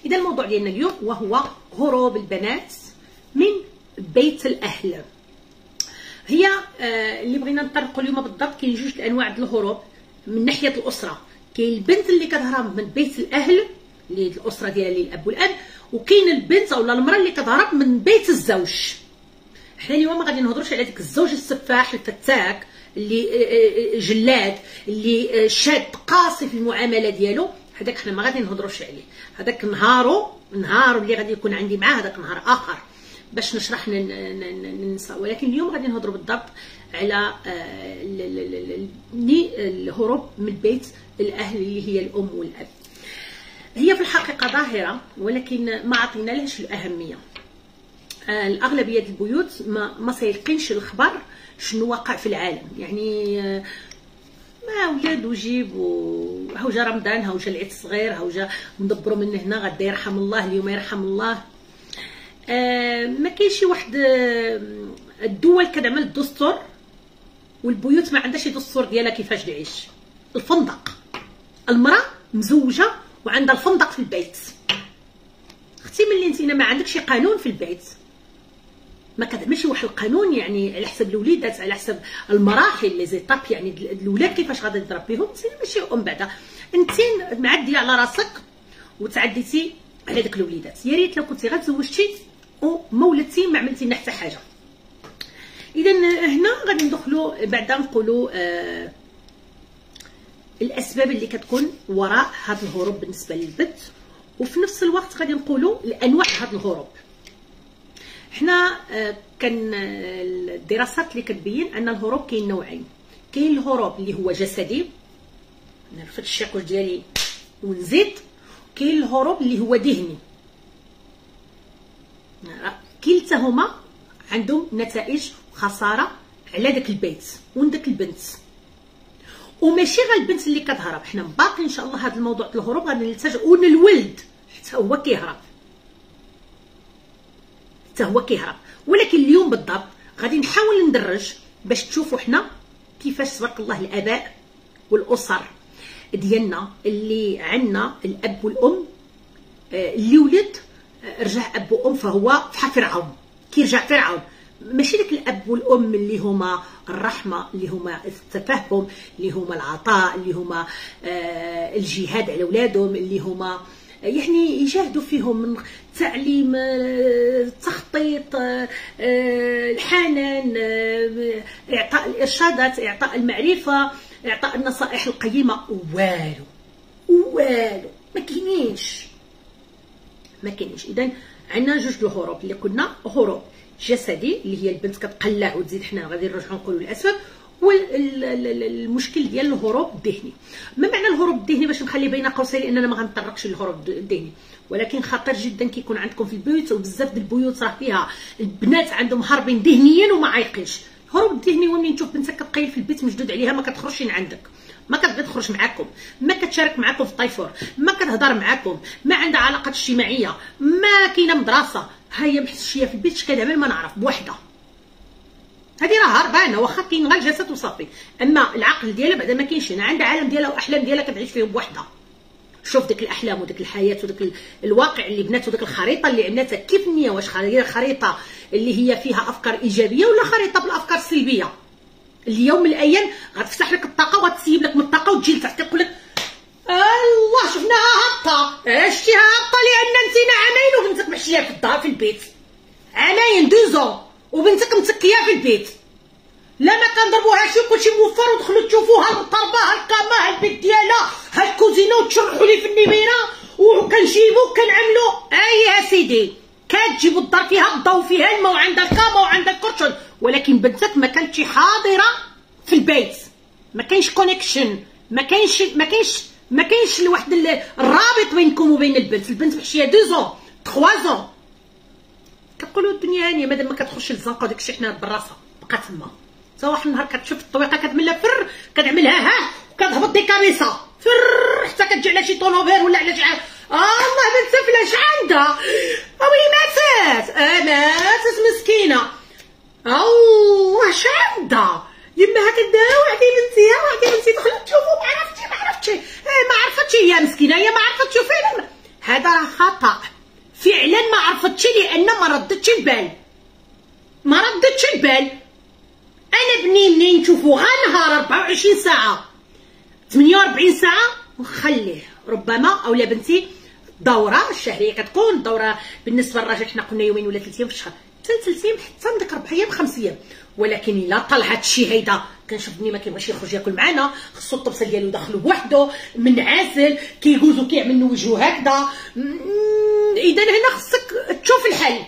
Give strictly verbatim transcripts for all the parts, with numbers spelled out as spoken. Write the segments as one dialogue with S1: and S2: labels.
S1: اذا الموضوع ديالنا اليوم وهو هروب البنات من بيت الاهل. هي آه اللي بغينا نطرقوا اليوم بالضبط، كاين جوج الانواع ديال الهروب من ناحيه الاسره. كاين البنت اللي كتهرب من بيت الاهل اللي الاسره ديالها الاب والاب، وكاين البنت او المراه اللي كتهرب من بيت الزوج. حنا اليوم ما غادي نهضروش على ديك الزوج السفاح الفتاك اللي جلاد اللي شاد قاسي في المعامله ديالو، هذاك حنا ما غادي نهضروش عليه. هذاك نهارو نهارو اللي غادي يكون عندي معاه هذاك نهار اخر باش نشرح النساء. ولكن اليوم غادي نهضروا بالضبط على الهروب من بيت الاهل اللي هي الام والاب. هي في الحقيقه ظاهره ولكن ما عطينالهاش الاهميه. الاغلبيه ديال البيوت ما ما سيلقينش الخبر شنو واقع في العالم. يعني ما ولاد وجيب هاو جا رمضان، هاو جا العيد الصغير، هاو جا ندبروا من هنا، غدا يرحم الله، اليوم يرحم الله. آه ما كاينش شي واحد. آه الدول كتعمل الدستور والبيوت ما عندهاش الدستور ديالها كيفاش تعيش. الفندق، المراه مزوجه وعندها الفندق في البيت. اختي ملي انت ما عندكش شي قانون في البيت، ما كتعملش واحد القانون يعني على حسب الوليدات، على حسب المراحل لي زيتاب، يعني الاولاد كيفاش غادي تربيهم. انت ماشي ام بعدا، انت معديه على راسك وتعديتي على داك الوليدات. يا ريت لو كنتي غير تزوجتي وما ولدتي ما عملتي لنا حتى حاجه. اذا هنا غادي ندخلوا بعدا نقولوا آه الاسباب اللي كتكون وراء هذا الهروب بالنسبه للبنت، وفي نفس الوقت غادي نقولوا الانواع هذا الهروب. حنا آه كان الدراسات اللي كتبين ان الهروب كاين نوعين. كاين الهروب اللي هو جسدي، نرفد الشاكوش ديالي ونزيد. كاين الهروب اللي هو ذهني. كلتاهما عندهم نتائج خساره على داك البيت ونداك البنت. وماشي غير البنت اللي كتهرب، حنا باقي ان شاء الله هذا الموضوع ديال الهروب غادي نلتجئوا للولد حتى هو كيهرب، حتى هو كيهرب. ولكن اليوم بالضبط غادي نحاول ندرج باش تشوفوا حنا كيفاش تبارك الله الاباء والاسر ديالنا اللي عندنا الاب والام اللي ولد رجع اب وام فهو بحال فرعون، كيرجع فرعون. ماشي داك الاب والام اللي هما الرحمه، اللي هما التفهم، اللي هما العطاء، اللي هما آه الجهاد على اولادهم، اللي هما يعني يجاهدوا فيهم من تعليم، آه تخطيط، آه الحنان، آه اعطاء الارشادات، اعطاء المعرفه، اعطاء النصائح القيمه. والو والو ما كاينينش ما كاينينش. اذا عندنا جوج الهروب اللي قلنا، هروب جسدي اللي هي البنت كتقلع وتزيد، حنا غادي نرجعوا نقولوا الاسباب، والمشكل ديال الهروب الذهني. ما معنى الهروب الذهني باش نخلي بين قوسين لاننا ما غنطرقش للهروب الذهني، ولكن خطير جدا كيكون عندكم في البيوت، وبزاف ديال البيوت راه فيها البنات عندهم هاربين ذهنيا وما عايقينش. الهروب الذهني هو ملي تشوف بنتك كتقيل في البيت مشدود عليها، ما كتخرجش من عندك، ما كتبغي تخرج معاكم، ما كتشارك معاكم في الطيفور، ما كتهضر معاكم، ما عندها علاقات اجتماعيه، ما كاينه مدرسه، ها هي محشيه في البيت اش كتعمل ما نعرف بوحدها. هذه راه هربانه، واخا كاين غير الجسد وصافي، اما العقل ديالها بعدا ما كاينش. انا عندها عالم ديالها واحلام ديالها كتعيش فيهم بوحدها. شوف ديك الاحلام وديك الحياه وديك الواقع اللي بنات وديك الخريطه اللي عملتها كيف النيه، واش خريطه اللي هي فيها افكار ايجابيه ولا خريطه بالافكار السلبيه. اليوم من الايام غتفتح لك الطاقه وغتسيب لك من الطاقه وتجي لتحت تقول لك الله شفناها هابطه. شتيها هابطه لان انت عامين وبنتك محشيه في الدار في البيت، عامين دوزون وبنتك متكيه في البيت، لا ما كنضربوها شي كلشي موفر ودخلوا تشوفوها المطربه هالكاما هالبيت ديالها هالكوزينه وتشرحوا لي في النميره وكنجيبو كنعملو. اي يا سيدي كتجيبوا الدار فيها الضو فيها الماء وعندها الكاما وعندها الكرشن، ولكن بنتك ما كانتش حاضره في البيت، ما كاينش كونيكشن، ما كاينش ما كاينش ما كاينش واحد الرابط بينكم وبين البنت. البنت محشيه دو زون ثلاثة زون. كنقولوا الدنيا هانيه مادام ما كتخرجش للزنقه وداك الشيء حنا براسها بقى تما. حتى واحد النهار كتشوف الطويقه كتملها فر كتعملها ها وكتهبط ديك كابيسه فر حتى كتجي على شي طونوبير ولا على شي حاجه. الله بنت فلاش عندها وي ماتت، اه ماتت مسكينه. الله اش عندها يماها كداوي وعطي بنتيها وعطي بنتي دخلت تشوفو ما عرفتش ما عرفتش ما عرفتش هي مسكينه هي ما عرفتش تشوف فين. هذا راه خطا فعلا. ما عرفتش لان ما ردتش البال، ما ردتش البال. انا بني منين نشوفو غا نهار أربعة وعشرين ساعه ثمانية وأربعين ساعه نخليه. ربما اولا بنتي الدوره الشهريه كتكون الدوره بالنسبه للراجل حنا قلنا يومين ولا ثلاث ايام في الشهر، ثلاث ايام حتى من ديك ربع ايام خمس ايام. ولكن الا طلع هاد الشيء هيدا كنشوف بني ما كيبغيش يخرج ياكل معنا، خصو الطبسه ديالو داخلو بوحدو منعزل كيجوز وكيعمل وجهو هكذا. اذا هنا خصك تشوف الحل،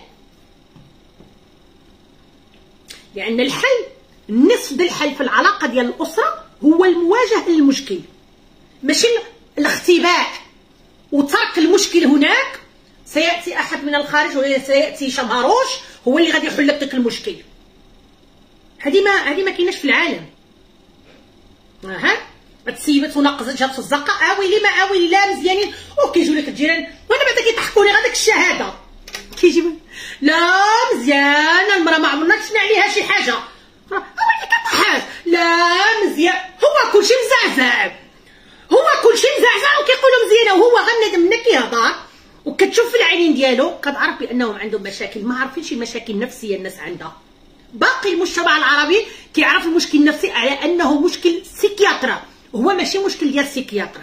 S1: لان الحل النصف ديال الحل في العلاقه ديال الاسره هو المواجهه للمشكل، ماشي الاختباء وترك المشكل هناك. سياتي احد من الخارج وسياتي شمهروش هو اللي غادي يحل لك داك المشكل. هذه ما هذه ما كايناش في العالم. اها تسيبت ونقزت جات في الزقه اويلي ما اويلي لا مزيانين وكيجيو لك الجيران وانا بعدا كيضحكوا لي غير داك الشهاده كيجي لا مزيان المراه ما عمرنا شفنا عليها شي حاجه. هو اللي كضحك لا مزيان، هو كلشي مزعزع، هو كلشي مزعزع وكيقولوا مزيانه وهو غنادم منا كيهضر وكتشوف في العينين ديالو كتعرف بانهم عندهم مشاكل. ما عارفينش المشاكل نفسيه الناس عندها. باقي المجتمع العربي كيعرف المشكل النفسي على انه مشكل سيكياترا، وهو ماشي مشكل ديال السيكياترا،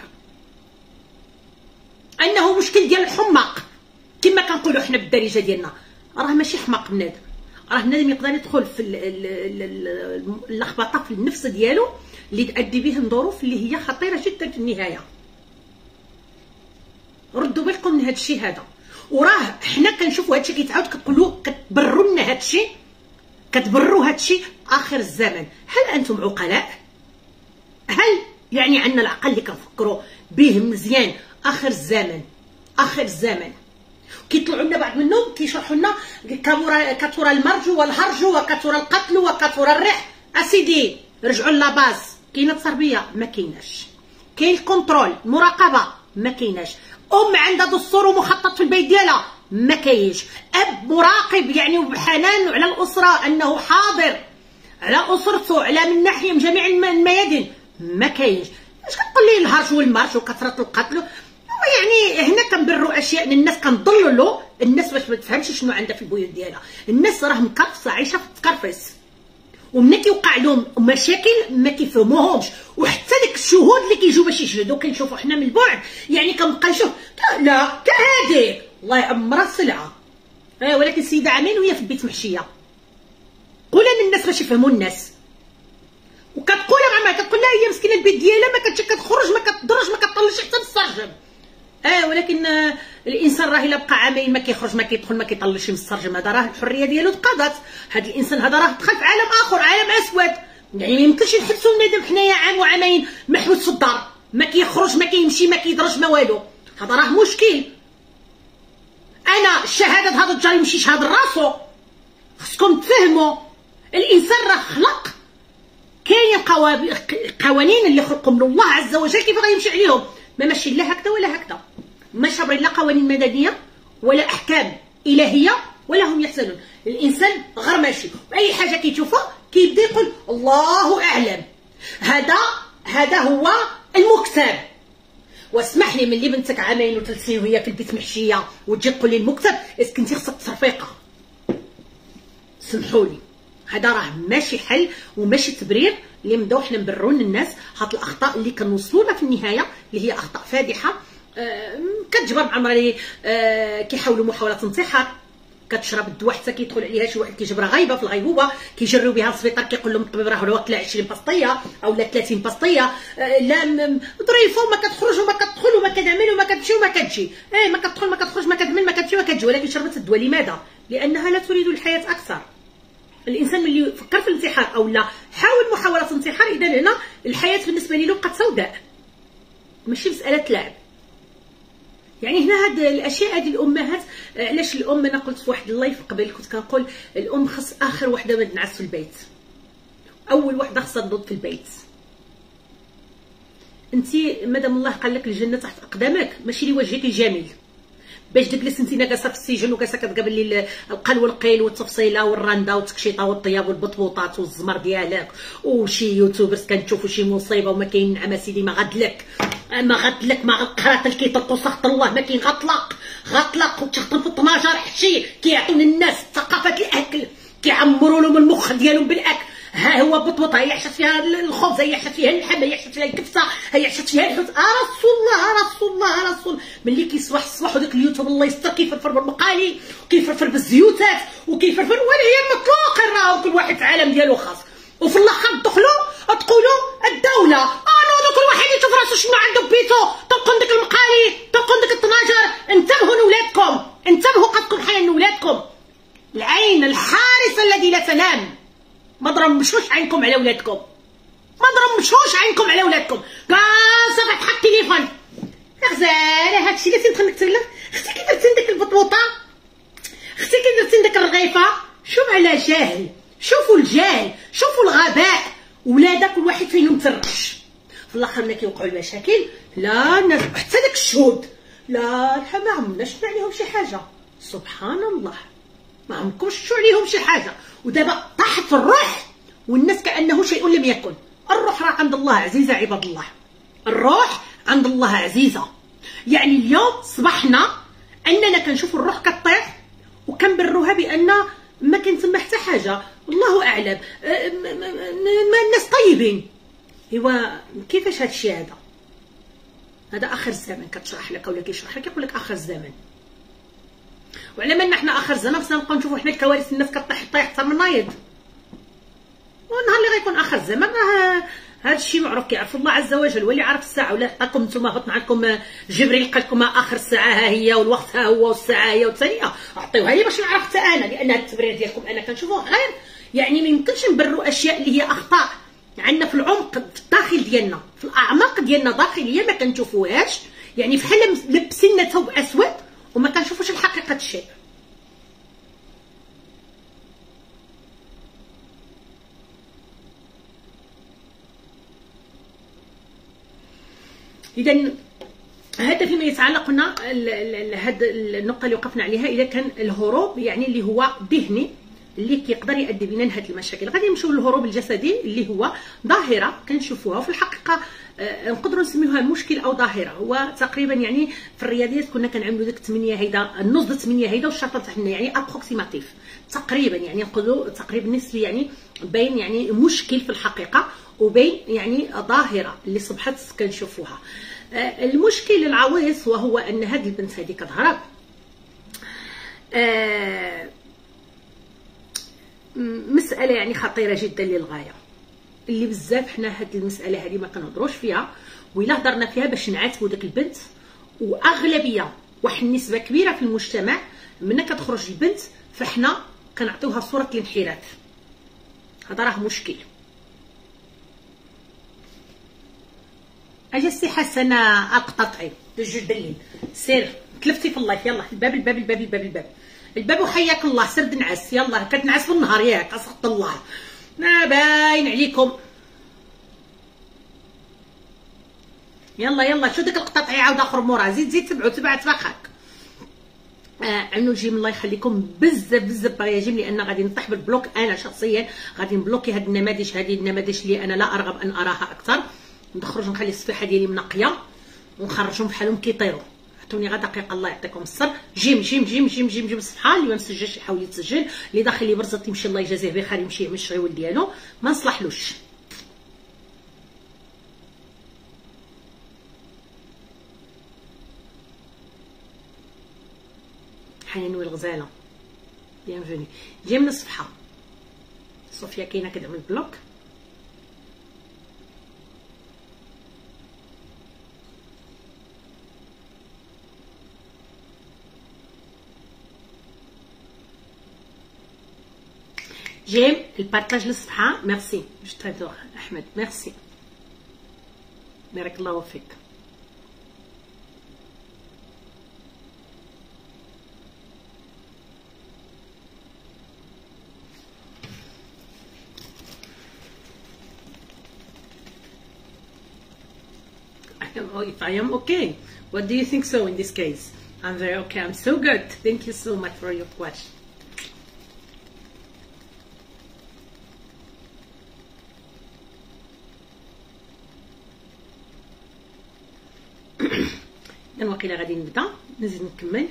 S1: انه مشكل ديال الحماق كما كنقولوا حنا بالدارجه ديالنا. راه ماشي حماق بنادم، راه بنادم يقدر يدخل في اللخبطه في النفس ديالو اللي تؤدي به لظروف اللي هي خطيره جدا في النهايه. ردوا بالكم من هذا الشيء هذا. وراه حنا كنشوفوا هذا الشيء كيتعاود كتقولوا كتبرروا لنا هذا الشيء، كتبرروا هذا الشيء اخر الزمن. هل انتم عقلاء؟ هل يعني عندنا العقل اللي كنفكروا به مزيان؟ اخر الزمن، اخر الزمن كيطلعوا لنا بعض منهم كيشرحوا لنا كثر المرج والهرج وكثر القتل وكثر الريح. اسيدي رجعوا لاباز. كاينه التربيه؟ ما كايناش. كاين الكونترول المراقبه؟ ما كايناش. ام عندها دستور ومخطط في البيت ديالها؟ ما كاينش. اب مراقب يعني بحنان على الاسره انه حاضر على اسرته على من ناحيه من جميع الميادين؟ ما كاينش. اش كتقول لي الهرج والمرج وكثره القتل؟ يعني هنا كنبرروا اشياء للناس كنضللوا الناس باش ما تفهمش شنو عندها في البيوت ديالها. الناس راه مكرفصه عايشه في التكرفس، وملي كيوقع لهم مشاكل ما كيفهموهمش. وحتى ديك الشهود اللي كيجيو باش يشهدوا كنشوفوا حنا من البعد يعني كنبقى نشوف لا كهاديك الله يعمرها السلعه. اه ولكن السيده عامين وهي في البيت محشيه. قولها للناس باش يفهموا الناس، وكتقولها مع ما كتقول لها هي مسكينه البيت ديالها ما كتمشي كتخرج ما كتدرج ما كتطلش حتى بالسرجم. اه ولكن آه الانسان راه الا بقى عامين ما كيخرج ما كيدخل ما كيطلش من السرجم، هذا راه الحريه ديالو تقاضت. هذا الانسان هذا راه دخل في عالم اخر، عالم اسود. يعني ما يمكنش نحبسوا بنادم حنايا عام وعامين محبوس في الدار ما كيخرج ما كيمشي ما كيدرج ما والو. هذا راه مشكل. انا الشهاده هذا الجار يمشي يشهد راسو. خصكم تفهموا الانسان راه خلق كاين قوانين اللي خلقهم الله عز وجل كيف غيمشي عليهم. ما ماشي لا هكذا ولا هكذا، ما شابرين لا قوانين مدنيه ولا احكام الهيه ولا هم يحسنون. الانسان غير ماشي واي حاجه كيشوفها كيبدا يقول الله اعلم. هذا هذا هو المكتب. واسمح لي ملي بنتك عامين وثلاث سنين وهي في البيت محشيه وتجي تقول لي المكتب، اسك انت خصك تصرفيقه. سمحوا لي هذا راه ماشي حل وماشي تبرير اللي نبداو حنا نبرروا للناس هاد الاخطاء اللي كنوصلوا لها في النهايه اللي هي اخطاء فادحه. أه كتجبر مع المراه أه كيحاولوا محاولات انتحار، كتشرب الدواء حتى كيدخل عليها شي واحد كيجبرها غايبه في الغيبوبه، كيجريو بها للسبيطار كيقول لهم الطبيب راه واكله عشرين بسطيه او لا ثلاثين بسطيه. أه لا ظريفه وما كتخرج وما كتدخل وما كتعمل وما كتمشي وما كتجي. اي ما كتدخل ما كتخرج ما كتعمل ما كتمشي ما كتجي، ولكن شربت الدواء. لماذا؟ لانها لا تريد الحياه اكثر. الانسان ملي فكر في الانتحار او لا حاول محاوله انتحار، اذا هنا الحياه بالنسبه له بقات سوداء، ماشي مساله لعب. يعني هنا هاد الاشياء هذه الامهات. علاش الام؟ انا قلت في واحد اللايف قبل كنت كنقول الام خص اخر وحده ما تنعس في البيت، اول وحده خصها تنوض في البيت. انت مادام الله قال لك الجنه تحت اقدامك ماشي لوجهك الجميل، باش ديك اللي سنتينا جالسه في السجن وجالسه كتقابل لي القل والقيل والتفصيله والرنده والتكشيطه والطياب والبطبوطات والزمر ديالك وشي يوتيوبرز كنشوفوا شي مصيبه وما كاين نعم اسيدي ما غادلك ما غادلك ما القراط اللي كيطلقوا سخط الله ما كاين غطلق غطلق وتخدم في الطناجر حشي كيعطيو للناس ثقافه الاكل كيعمروا لهم المخ ديالهم بالاكل. ها هو بطبطه هي عشت فيها الخبز هي عشت فيها اللحم هي عشت فيها الكبسه هي عشت فيها الحوت. اه رسول الله اه رسول الله اه رسول ملي كيصبح الصباح وداك اليوتيوب الله يستر كيفرفر بالمقالي وكيفرفر بالزيوتات وكيفرفر ولا هي المطلوق راه كل واحد في عالم ديالو خاص. وفي الاخر تدخلوا تقولوا الدوله اه نوضوا كل واحد يشوف راسو شنو عنده بيتو تلقون ديك المقالي تلقون ديك الطناجر. انتبهوا لولادكم انتبهوا قد تكون حياه ولادكم. العين الحارسه الذي لا تنام ما ضرمشوش عينكم على ولادكم ما ضرمشوش عينكم على ولادكم. جالسه فاتحه التليفون يا غزاله هادشي اللي تنبغي نكتب لك. اختي كي درتي ديك البطبوطه اختي كي درتي ديك الرغيفه شوف على جاهل شوفوا الجهل شوفوا الغباء. ولادك كل واحد فيهم ترش في الاخر ملي كيوقعوا المشاكل لا الناس حتى داك الشهود لا الحق ما عمرنا شفنا عليهم شي حاجه. سبحان الله ما عمركم شفتوا عليهم شي حاجه. ودابا طاحت في الروح والناس كانه شيء لم يكن. الروح راه عند الله عزيزه عباد الله الروح عند الله عزيزه. يعني اليوم صبحنا اننا كنشوفوا الروح كطيح وكنبروها بان ما كاين تما حتى حاجه والله اعلم ما الناس طيبين. ايوا كيفاش هادشي هذا هذا اخر الزمن كتشرح لك ولا كيشرح لك يقول لك اخر الزمن. وعلى ما حنا اخر الزمن خصنا نبقاو نشوفوا حنا الكوارث الناس كطيح طيح حتى من نايض. والنهار اللي غيكون اخر الزمن راه هذا الشيء معروف كيعرف الله عز وجل واللي عارف الساعه. ولا عطاكم نتوما هبط معكم جبريل قال لكم اخر الساعه ها هي والوقت ها هو والساعه هي والثانيه عطيوها لي باش نعرف حتى انا لان هذا التبرير ديالكم انا كنشوفوه غير يعني ما يمكنش نبروا اشياء اللي هي اخطاء عندنا في العمق في الداخل ديالنا في الاعماق ديالنا داخليه ما كنشوفوهاش. يعني بحال لبسنا ثوب اسود وما كنشوفوش الحقيقه الشيء. اذا هذا فيما يتعلق هنا هذه النقطه اللي وقفنا عليها. اذا كان الهروب يعني اللي هو ذهني اللي كيقدر يؤدي بنا لهذه المشاكل غادي نمشيو للهروب الجسدي اللي هو ظاهره كنشوفوها وفي الحقيقه نقدروا نسميوها مشكل او ظاهره. هو تقريبا يعني في الرياضيات كنا كنعملوا ديك الثمانيه هيدا النص د الثمانيه هيدا والشرطه تاعنا يعني ابروكسيماتيف تقريبا يعني نقولوا تقريبا نسبي يعني بين يعني مشكل في الحقيقه وبين يعني ظاهره اللي صبحت كنشوفوها. المشكل العويص وهو ان هذه البنت هذه كتهرب مساله يعني خطيره جدا للغايه اللي بزاف حنا هاد المساله هذه ما كنهضروش فيها وإلا هضرنا فيها باش نعاتبوا داك البنت. واغلبيه واحد النسبه كبيره في المجتمع ملي كتخرج البنت فحنا كنعطيوها صوره الانحراف. هذا راه مشكل. اجي السي حسنه القطاطعي الجوج بالليل سير تلفتي في اللايف يلاه الباب الباب الباب الباب الباب الباب وحياك الله سرد نعس يلاه كتنعس بالنهار ياك اسخط الله ما باين عليكم. يلا يلا شو ديك القطاطعي عاود اخر مورا زيد زيد تبعو تبع تباخاك. آه عملوا الجيم الله يخليكم بزاف بزاف باغي لان غادي نطيح بالبلوك. انا شخصيا غادي نبلوكي هاد النماذج هذه النماذج اللي انا لا ارغب ان اراها اكثر. نخرج نخلي الصفيحه ديالي منقيه ونخرجهم بحالهم كيطيروا. عطوني غير دقيقه الله يعطيكم الصبر. جيم جيم جيم جيم جيم جيم الصفحه اللي ما مسجلش يحاول يتسجل اللي داخل لي برزت يمشي الله يجازيه بخير يمشي يعمل الشغل ديالو ما نصلحلوش. حنين والغزاله بيانفوني جي من الصفحه. صوفيا كاينه كتعمل بلوك. جيم البارطاج للصفحه ميرسي جو احمد ميرسي بارك الله فيك. If I am okay, what do you think so in this case? I'm very okay. I'm so good. Thank you so much for your question. إذن وقيلا غادي نبدا نزيد نكمل.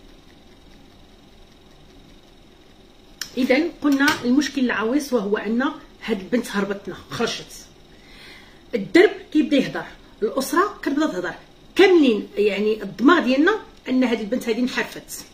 S1: إذن قلنا المشكل العويص وهو أن هاد البنت هربتنا خرجت. الدرب كيبدا يهضر، الأسرة كتبدا تهضر، كاملين يعني الدماغ ديالنا أن هاد البنت هادي انحرفت.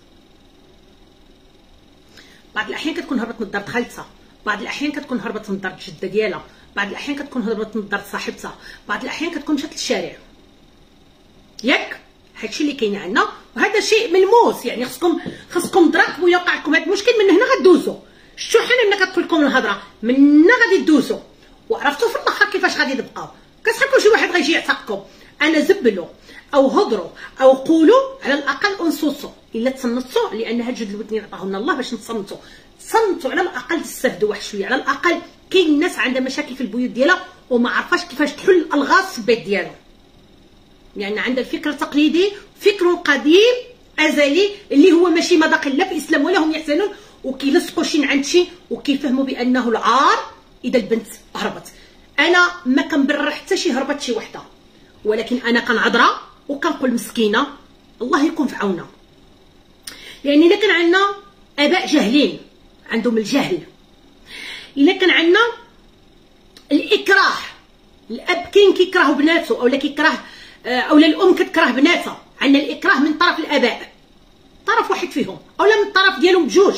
S1: بعض الأحيان كتكون هربت من دار خالتها، بعض الأحيان كتكون هربت من دار الجدة ديالها، بعض الأحيان كتكون هربت من دار صاحبتها، بعض الأحيان كتكون مشات للشارع. ياك هادشي اللي كاين عندنا، وهذا شيء ملموس. يعني خصكم خصكم تراقبوا يوقع لكم هذا المشكل. من هنا غدوزوا. شتو حنا ملي كتدخل لكم الهضره من هنا غادي تدوزوا، وعرفتوا في الاخر كيفاش غادي تبقاو. كتحبوا شي واحد غيجي يعتقكم، انا زبلوا او هضروا او قولوا، على الاقل انصصوا الا تصنتوا، لان هاد جوج الودنين عطاهم الله باش نتصنتوا. تصنتوا على الاقل تستافدوا واحد شويه. على الاقل كاين ناس عندها مشاكل في البيوت ديالها وما عرفاش كيفاش تحل الالغاز في البيت ديالها. يعني عندها الفكر التقليدي، فكر قديم ازلي اللي هو ماشي مذاق لا في الاسلام ولا هم يحسنون، وكيلصقوا شي عند شي وكيفهموا بانه العار اذا البنت هربت. انا ما كنبرر حتى شي هربت شي وحده، ولكن انا كنعذرها وكنقول مسكينه الله يكون في عونها. يعني الا كان عندنا اباء جاهلين عندهم الجهل، الا كان عندنا الاكراه، الاب كاين كيكره بناته اولا كيكره اولا الام كتكره بناتها، عندنا الاكراه من طرف الاباء، طرف واحد فيهم اولا من الطرف ديالهم بجوج.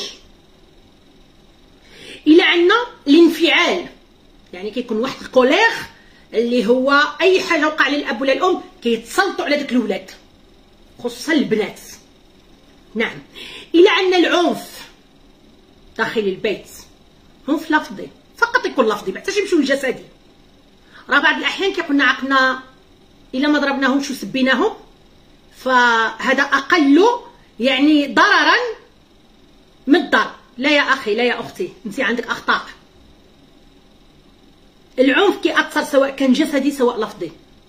S1: الا عندنا الانفعال، يعني كيكون واحد الكوليغ اللي هو اي حاجه وقع للاب ولا الام كيتسلطوا على داك الاولاد خصوصا البنات. نعم. الا عندنا العنف داخل البيت، عنف لفظي فقط، يكون لفظي ما حتى يمشيو للجسدي. راه بعض الاحيان كيقولنا عقلنا الا ما ضربناهمش وسبيناهم فهذا اقل يعني ضررا من الضرب. لا يا اخي لا يا اختي، انت عندك اخطاء. العنف كيأثر سواء كان جسدي سواء لفظي.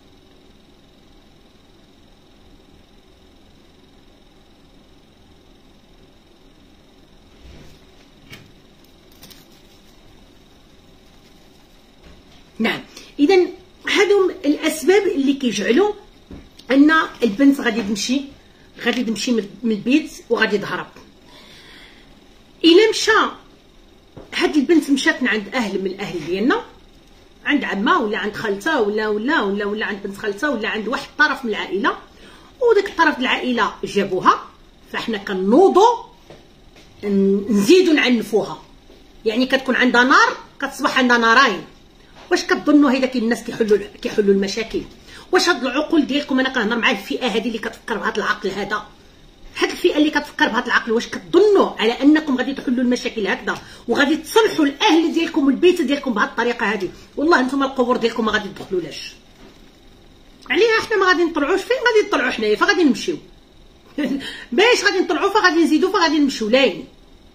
S1: نعم. اذا هادو الاسباب اللي كيجعلوا ان البنت غادي تمشي غادي تمشي من البيت وغادي تهرب. الا مشى هاد البنت مشات عند اهل من الاهل ديالنا، عند عمها ولا عند خالتها ولا ولا ولا ولا عند بنت خالتها ولا عند واحد طرف من العائله، وداك الطرف العائله جابوها، فاحنا كنوضوا نزيدوا نعنفوها. يعني كتكون عندها نار كتصبح عندها نارين. واش كتظنوا هيداك الناس كيحلوا كيحلوا المشاكل؟ واش هاد العقول ديالكم، انا كنهضر مع الفئه هذه اللي كتفكر بهذا العقل هذا، هاد الفئه اللي كتفكر بهذا العقل، واش كتظنوا على انكم غادي تحلوا المشاكل هكذا وغادي تصلحوا الاهل ديالكم والبيت ديالكم بهذه الطريقه هذه؟ والله نتوما القبور ديالكم ما غادي تدخلولاش. عليها حنا ما غادي نطلعوش. فين غادي نطلعوا حنايا؟ فغادي نمشيو باش غادي نطلعوا فغادي نزيدوا فغادي نمشيو. لاين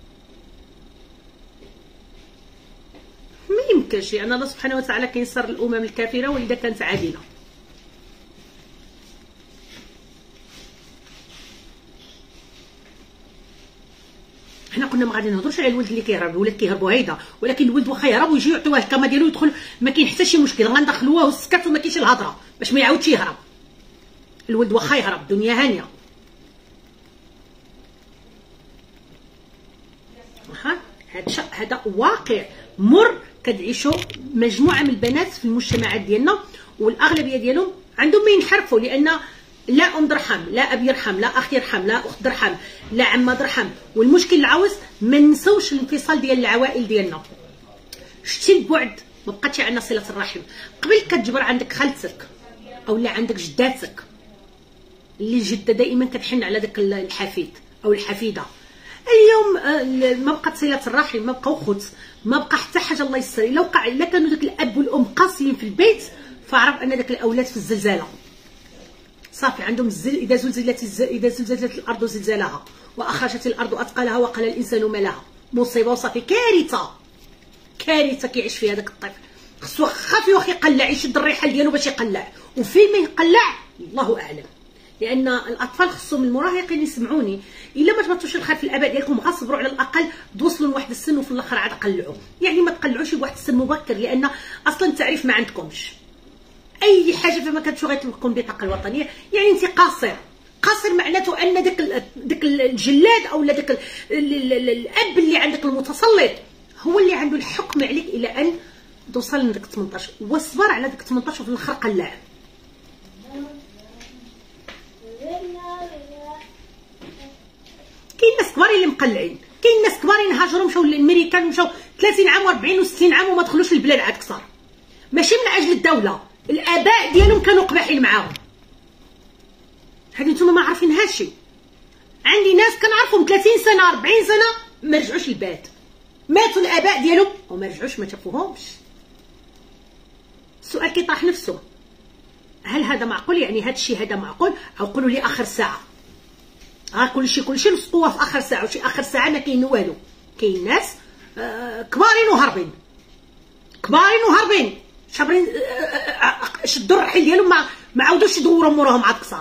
S1: ما يمكنش، لان الله سبحانه وتعالى كينصر الامم الكافره واذا كانت عادله. حنا كنا ما غادي نهضروش على الولد اللي كيهرب، الولاد كيهربوا هيدا، ولكن الولد واخا يهرب ويجي يعطيوه الكما ديالو يدخل ما كاين حتى شي مشكل، غندخلوه والسكات وما كاينش الهضره باش ما يعاودش يهرب. الولد واخا يهرب الدنيا هانيه. ها هذا هذا واقع مر كتعيشوا مجموعه من البنات في المجتمعات ديالنا، والاغلبيه ديالهم عندهم ما ينحرفوا، لان لا ام ترحم، لا اب يرحم، لا اخ يرحم، لا اخت ترحم، لا عمه ترحم. والمشكل العويص ما نساوش الانفصال ديال العوائل ديالنا. شتي البعد ما بقاتش عندنا صله الرحم. قبل كتجبر عندك خالتك او لا عندك جداتك، اللي الجده دائما كتحن على داك الحفيد او الحفيده. اليوم ما بقات صله الرحم، ما بقاو خوت، ما بقى حتى حاجه. الله يسر. الا وقع الا كانوا داك الاب والام قاسيين في البيت، فاعرف ان داك الاولاد في الزلزاله صافي عندهم الزل. اذا زلزلت الز... اذا زلزلت الارض زلزالها واخرجت الارض اثقالها وقال الانسان ما لها، مصيبه وصافي، كارثه كارثه كيعيش فيها داك الطفل. خصو خافي واخا يقلع يشد الريحه ديالو باش يقلع، وفين ما يقلع الله اعلم. لان الاطفال خصهم المراهقين يسمعوني، الا ما تبطوش الخير في الاباء ديالكم غا صبروا على الاقل توصلوا لواحد السن وفي الاخر عاد قلعوا. يعني ما تقلعوش بواحد السن مبكر، لان اصلا التعريف ما عندكمش اي حاجه فما كتمشيو غيطلبكم البطاقه الوطنيه. يعني انت قاصر قاصر معناته ان داك داك الجلاد او داك الاب اللي عندك المتسلط هو اللي عنده الحكم عليك الى ان توصل لديك ثمنطاش، واصبر على ديك ثمنطاش وفي الاخر قلع. كاين ناس كبار اللي مقلعين، كاين ناس كبارين هاجروا مشاو للامريكان، مشاو ثلاثين عام و40 و60 عام وما دخلوش للبلاد عاد كثر، ماشي من اجل الدوله، الاباء ديالهم كانوا قباحين معاهم. هذه نتوما ما عارفينهاش. عندي ناس كنعرفهم ثلاثين سنه أربعين سنه ما رجعوش للبلاد، ماتوا الاباء ديالهم وما رجعوش، ما شافوهمش. السؤال كيطرح نفسه، هل هذا معقول؟ يعني هذا الشيء هذا معقول؟ او قولوا لي اخر ساعه، ها كلشي كلشي لصقوها في اخر ساعه، وشي اخر ساعه ما كاين والو. كاين ناس آه كبارين وهربين، كبارين وهربين شابرين، آه آه شدوا الرحيل ديالهم، ما ما عاودوش يدوروا موراهم عاد قصار.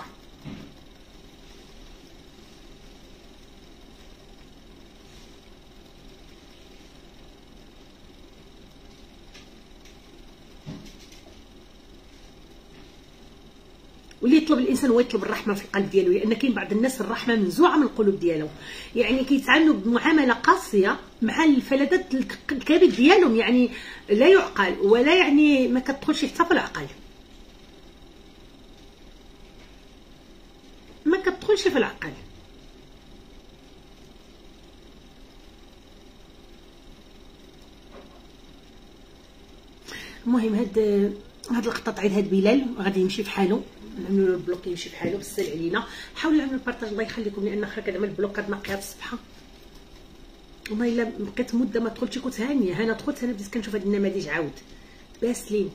S1: واللي يطلب الانسان هو يطلب الرحمه في القلب ديالو، لان كاين بعض الناس الرحمه منزوعه من القلوب ديالهم، يعني كيتعاملوا بمعامله قاسيه مع الفلذات الكبد ديالهم، يعني لا يعقل ولا يعني ما كتدخلش حتى في العقل، ما كتدخلش في العقل. المهم هاد هاد القطه عيد هاد بلال غادي يمشي في حاله، نعملوا له البلوك يمشي في حاله بالسل علينا. حاولوا نعملوا البارطاج الله يخليكم، لان خا كنعمل بلوكات نقيه هاد الصفحه، وما الا بقيت مده ما دخلتش كنت هانيه. انا دخلت انا بديت كنشوف هاد النماذج عاود باسلين.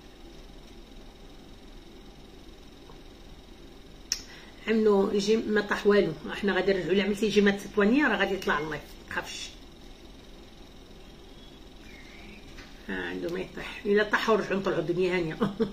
S1: عملوا ريجيم ما طاح والو، احنا غادي نرجعوا لي عملتي ريجيمات تطوانيه راه غادي يطلع الله متخافش. ها عنده ما يطيح، الا طاحوا رجعوا نطلعوا الدنيا هانيه.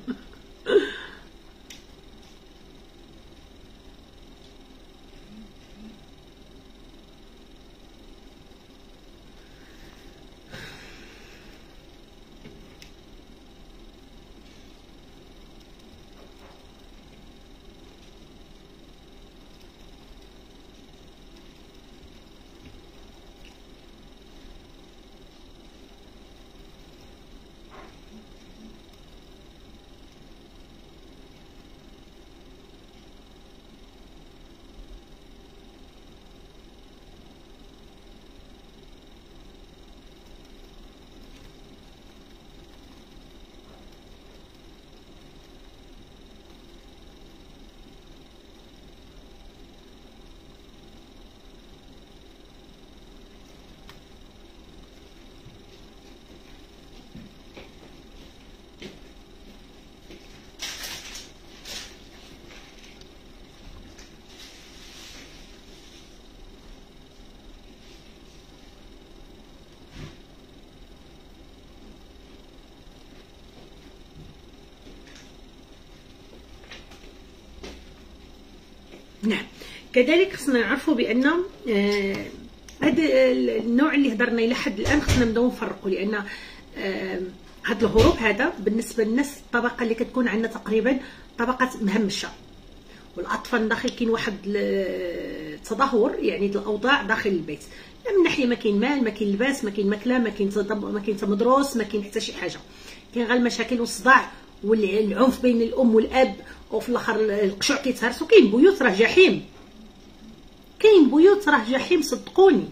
S1: نعم. كذلك خصنا نعرفوا بان آه هذا النوع اللي هضرنا الى حد الان خصنا نبداو نفرقوا، لان آه هذا الهروب هذا بالنسبه للناس الطبقه اللي كتكون عندنا تقريبا طبقه مهمشه، والاطفال داخل كاين واحد التدهور يعني الاوضاع داخل البيت، من ناحيه ما كاين مال، ما كاين لباس، ما كاين ماكله، ما كاين ما كاين مدروس، ما كاين حتى شي حاجه، كاين غير المشاكل والصداع والعنف بين الام والاب، وفي الاخر القشوع كيتهرسوا. كاين بيوت راه جحيم، كاين بيوت راه جحيم صدقوني،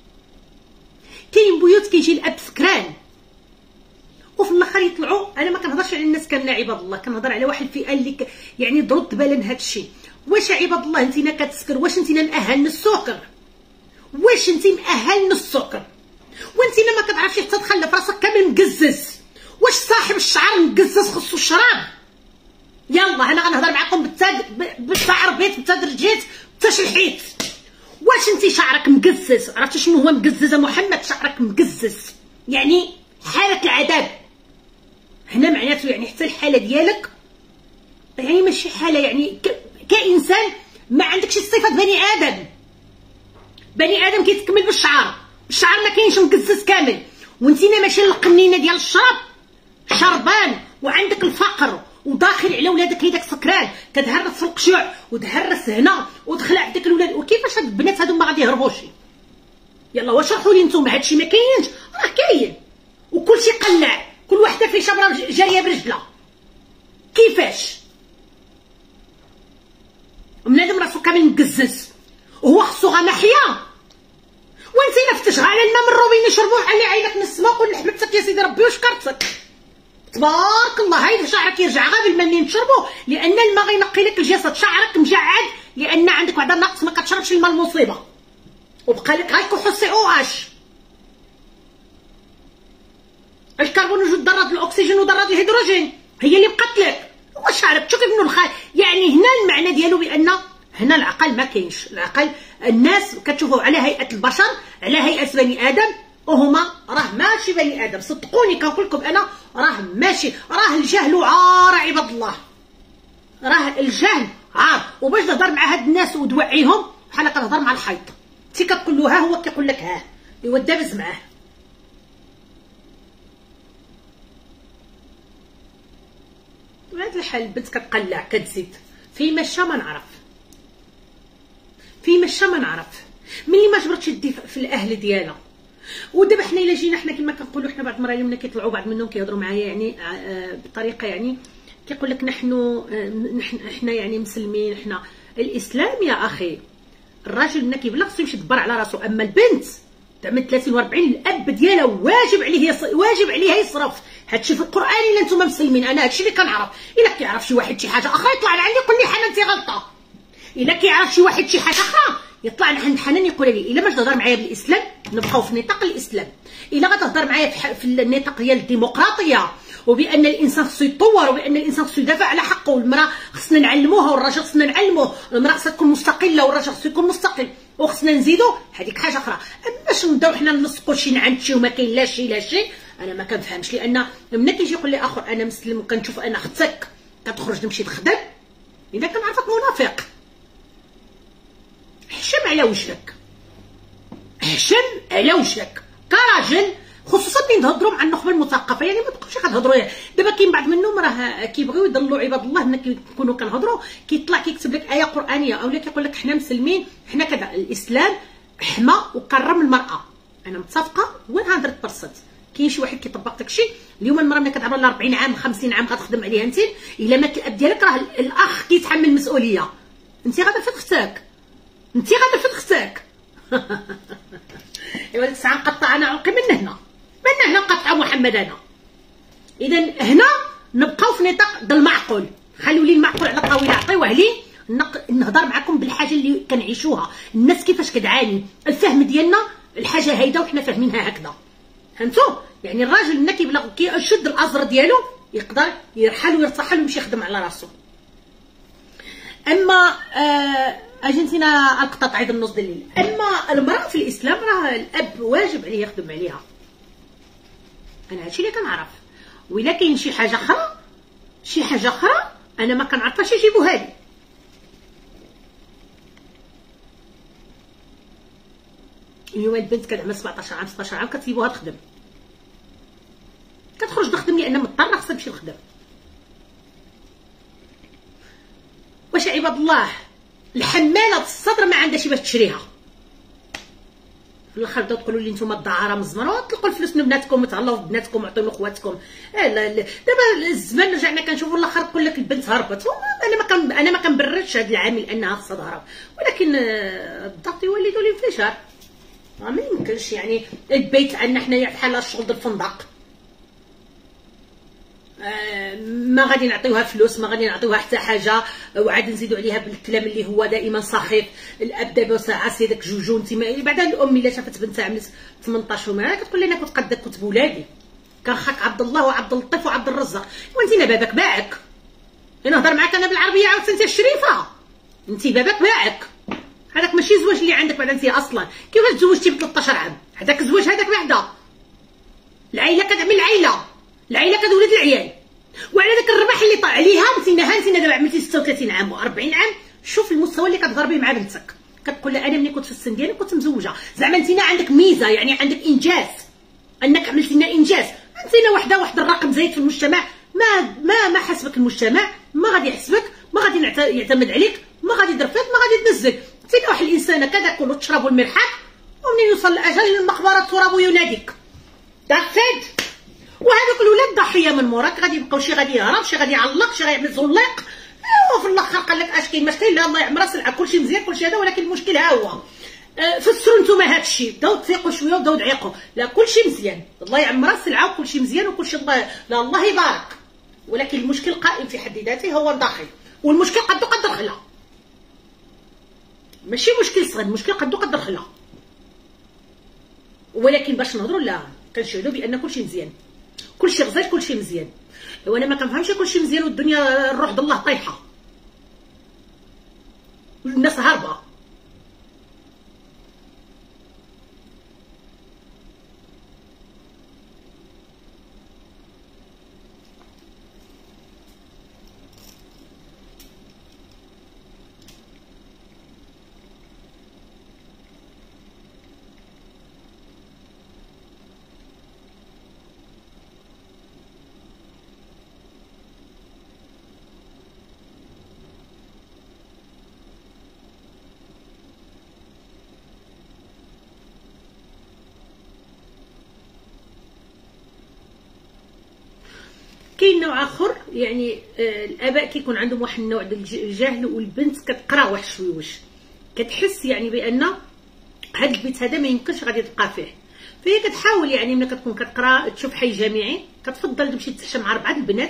S1: كاين بيوت كيجي الاب سكران وفي الاخر يطلعوا. انا ما كنهضرش على الناس كامله عباد الله، كنهضر على واحد الفئه اللي ك... يعني ضربت بالا هذا الشيء. واش عباد الله انتينا كتسكر؟ واش انتينا مأهل السكر؟ واش انتي مأهل السكر وانتينا ما كتعرفش حتى تخلف راسك كامل مقزز؟ واش صاحب الشعر مقزز خصو الشراب؟ يلا انا غنهضر معكم بالتاد بالتعربيت بالتدرجيت بالتشلحيت. واش انتي شعرك مقزز؟ عرفتي شنو هو مقزز يا محمد؟ شعرك مقزز يعني حاله العذاب هنا، معناته يعني حتى الحاله ديالك يعني ماشي حاله يعني كانسان ما عندكش صفات بني ادم. بني ادم كيتكمل بالشعر، الشعر ما كاينش مكزز كامل، وانتينا ماشي القنينه ديال الشرب شربان وعندك الفقر وداخل على ولادك هيداك سكران، كتهرس في القشوع وتهرس هنا وتخلع في داك الولاد. وكيفاش هاد البنات هادو ما غادي يهربوش؟ يلا واش شرحوا لي نتوما. هادشي ما كاينش، راه كاين وكلشي قلع، كل وحده في شبره جاريه برجلها. كيفاش بنادم راسو كامل مقزز وهو خصو غا محيا، وانت نفتش على الماء من الروبين يشربوه على عينك من السماء وقول حمدتك يا سيدي ربي وشكرتك تبارك الله. هاي شعرك يرجع غير بالماء اللي نشربوه، لان الماء غينقي لك الجسد. شعرك مجعد لان عندك واحد النقص، ما كتشربش الماء المصيبه وبقى لك غير كحول سي او اش. الكربون وجود ذرات الاكسجين وذرات الهيدروجين هي اللي بقات لك. هو شعرك شوف ابن الخال. يعني هنا المعنى ديالو بان هنا العقل ما كاينش. العقل الناس كتشوفوا على هيئه البشر، على هيئه بني ادم، وهما راه ماشي بني ادم. صدقوني كنقول لكم انا راه ماشي. راه الجهل عار عباد الله، راه الجهل عار. وباش تهضر مع هاد الناس وتوعيهم بحال كتهضر مع الحيط. انت كتقول له ها، هو كيقول لك ها، ايوا دابز معاه. بهاد الحال البنت كتقلع كتزيد في مشى ما نعرف، في مشى ما نعرف، ملي ما جبرتش يدي في الاهل ديالها. ودابا حنا الا جينا حنا كما كنقولوا حنا بعض المرات ملي كيطلعوا بعض منهم كيهضروا معايا يعني بطريقه يعني كيقول لك نحن نحن حنا يعني مسلمين. حنا الاسلام يا اخي الراجل ملي كيبلغ خصو يمشي يدبر على راسو، اما البنت تعمل ثلاثين وأربعين الاب ديالها واجب عليه يص... واجب عليها يصرف. هادشي في القران الا نتوما مسلمين. انا هادشي اللي كنعرف. الا كيعرف شي واحد شي حاجه اخرى يطلع لعندي يقول لي حنان انت غلطه. الا كيعرف شي واحد شي حاجه اخرى يطلع عند حنان يقول لي. الا باش تهضر معايا بالاسلام نبقاو في نطاق الاسلام. الا غتهضر معايا في, في النطاق ديال الديمقراطيه وبان الانسان خصو يتطور وبان الانسان خصو يدافع على حقه، والمراه خصنا نعلموها والراجل خصنا نعلموه، المراه خصها تكون مستقله والراجل خصو يكون مستقل، وخصنا نزيدو هذيك حاجه اخرى. اما باش نبداو حنا نلصقوا شي نعند شي وما كاين لا شي لا شي، انا ما كنفهمش. لان ملي كيجي يقول لي اخر انا مسلم وكنشوف انا اختك كتخرج تمشي تخدم، اذا كنعرفك منافق. حشم على وجهك، حشم على وجهك كراجل، خصوصا ملي تهضروا مع النخبه المثقفه. يعني ما تبقاوش كتهضروا. دابا كاين بعض منهم راه كيبغيو يضلوا عباد الله. ملي كيكونوا كنهضروا كيطلع كيكتب لك ايه قرانيه اولا كيقول لك حنا مسلمين حنا كذا. الاسلام حمى وكرم المراه، انا متفقه مية بالمية. كاين شي واحد كيطبق داكشي. اليوم المراه ملي كتعمر لها أربعين عام خمسين عام غتخدم عليها انت. الا مات الاب ديالك راه الاخ كيتحمل المسؤوليه. انت غادا فين اختك، انت غادا فين اختك. ايوا ديك الساعه نقطع انا عنقي من هنا، من هنا نقطع محمد انا. اذا هنا نبقاو في نطاق د المعقول. خليو لي المعقول على الطاوله، عطيوه لي نهضر معكم بالحاجه اللي كنعيشوها. الناس كيفاش كتعاني، الفهم ديالنا الحاجه هيدا وحنا فاهمينها هكذا. فهمتوا؟ يعني الراجل ملي كيبلغ كيشد الازر ديالو يقدر يرحل ويرتحل ويمشي يخدم على راسو. اما آه اجي نسينا القطع عيد النص ديال الليل. اما المراه في الاسلام راه الاب واجب عليه يخدم عليها. انا هادشي اللي كنعرف. وإلا كاين شي حاجه اخرى شي حاجه اخرى انا ما كنعرفهاش يجيبوها لي. اليوم البنت كتعمل سبعطاش عام ستطاش عام كتسيبوها تخدم، كتخرج تخدم لان مضطره خصها تمشي تخدم. واش عباد الله الحماله الصدر ما عندها شي باش تشريها؟ في الاخر بداو تقولوا لي نتوما الدعاره مزمره وتلقوا الفلوس من بناتكم وتهلاو في بناتكم وعطيو لخواتكم. لا لا دابا الزمان رجعنا كنشوفوا الاخر تقول لك البنت هربت. انا ما كان انا ما كنبررش هذا العامل انها خصها تهرب، ولكن الضغط يولد الانفجار. ما يمكنش يعني البيت عندنا حنايا بحال الشغل ديال الفندق. ما غادي نعطيوها فلوس، ما غادي نعطيوها حتى حاجه، وعاد نزيدوا عليها بالكلام اللي هو دائما سخيف. الاب دابا ساعه سيدك جوجو انت بعدا الام الا شافت بنتها عملت ثمنطاش وما كتقول لنا كنت قدك كنت بولادي كرخاك عبد الله وعبد اللطيف وعبد الرزاق. وانت باباك باعك. انا نهضر معاك انا بالعربيه عاوتاني انت الشريفه. انت باباك باعك. هذاك ماشي زواج اللي عندك بعدا انت اصلا. كيفاش تزوجتي ب ثلاثطاش عام؟ هذاك الزواج هذاك بعدا العائله كتعمل العائله، العائله كتولد العيال. وعلى داك الربح اللي طلع عليها نسيناها. نسينا دابا عملتي ستة وثلاثين عام و40 عام شوف المستوى اللي كتهضر به مع بنتك، كتقول لها انا ملي كنت في السن ديالي كنت مزوجه، زعما انت عندك ميزه، يعني عندك انجاز، انك عملتي لنا انجاز. انت وحده واحد الرقم زايد في المجتمع، ما ما ما حسبك المجتمع، ما غادي يحسبك، ما غادي يعتمد عليك، ما غادي يضرب فيك، ما غادي تنزل. انت واحد الانسانه كتاكل وتشرب والمرحاح، ومنين يوصل الاجل المقبره تراب يناديك. دافيد وهذوك الولاد ضحيه من موراك، غادي يبقاو شي غادي يهرب، شي غادي يعلق، شي غادي يعمل زليق، وفي الاخر قال لك اش كاين؟ ماش كاين، لا الله يعمرها سلعه، كلشي مزيان كلشي هذا، ولكن المشكل ها هو أه فسروا نتوما هادشي، بداو تفيقوا شويه وبداو تعيقوا، لا كلشي مزيان الله يعمرها سلعه وكلشي مزيان وكلشي الله لا الله يبارك، ولكن المشكل قائم في حد ذاته هو الداخل، والمشكل قد قد الخلا، ماشي مشكل صغير، المشكل قد قد الخلا. ولكن باش نهضروا لا كنشهدوا بان كلشي مزيان، كلشي غزال، كلشي مزيان. وانا ما كنفهمش كلشي مزيان والدنيا الروح د الله طايحه، الناس هاربه. كاين نوع اخر، يعني آه الاباء كيكون عندهم واحد النوع ديال الجهل، والبنت كتقرا واحد شويوش، كتحس يعني بان هذا البيت هذا ما يمكنش غادي تبقى فيه، فهي كتحاول يعني ملي كتكون كتقرا تشوف حي جامعي، كتفضل تمشي تحشى مع اربعه البنات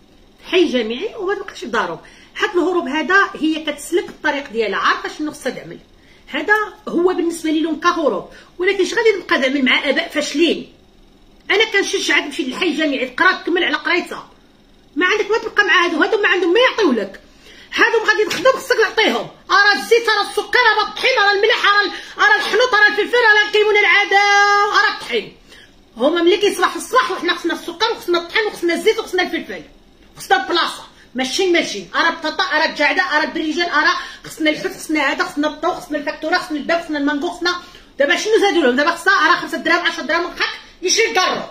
S1: حي جامعي وما تبقاش في دارهم. هاد الهروب هذا هي كتسلك الطريق ديالها، عارفه شنو خصها تعمل، هذا هو بالنسبه لهم كهروب، ولكن اش غادي تبقى تعمل مع اباء فاشلين؟ انا كنشجعك تمشي للحي الجامعي تقرا تكمل على قرايتها، ما عندك ما تبقى مع هادو، هادو ما عندهم ما يعطيو لك، هادو غادي تخدم خصك تعطيهم، راه الزيت راه السكر راه الطحين راه الملح راه الحنوط راه الفلفل راه الكيمون العاده راه الطحين. هما ملي كيصبح الصباح وحنا خصنا السكر وخصنا الطحين وخصنا الزيت وخصنا الفلفل، خصنا البلاصه ماشي ماشي، راه البطاطا راه الجعده راه البريجان راه خصنا الحوت خصنا هذا خصنا الضو خصنا الفاكتوره خصنا الباب خصنا المانغو خصنا. دابا شنو زادوا لهم؟ دابا خصها راه خمسة دراهم عشرة دراهم من حق يشري الكارو.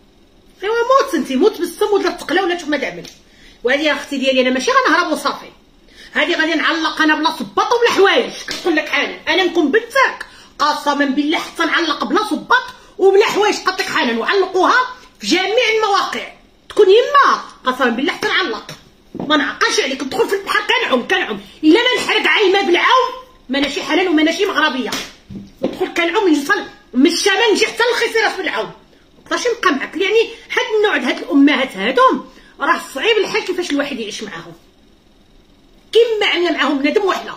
S1: ايوا موت انت موت بالسم ولا تقلا ولا تشوف ما تعمل. وهذه يا اختي ديالي انا ماشي غنهرب وصافي، هذه غادي نعلق انا بلا صباط وبلا حوايج، كنقول لك حالا انا نكون بنتك قسما بالله حتى نعلق بلا صباط وبلا حوايج قطك حالا، وعلقوها في جميع المواقع، تكون يما قسما بالله حتى نعلق ما نعقلش عليك، ندخل في البحر كنعوم كنعوم الا ما نحرق عايمه بالعوم، ماناشي حلال وماناشي مغربيه، ندخل كنعوم نوصل من الشمال نجي حتى للخصيرات بالعوم، مابقاش نبقى معاك. يعني هاد النوع هاد الامهات هادوم راه صعيب الحال كيفاش الواحد يعيش معاهم، كيما عملنا معاهم بنادم وحده،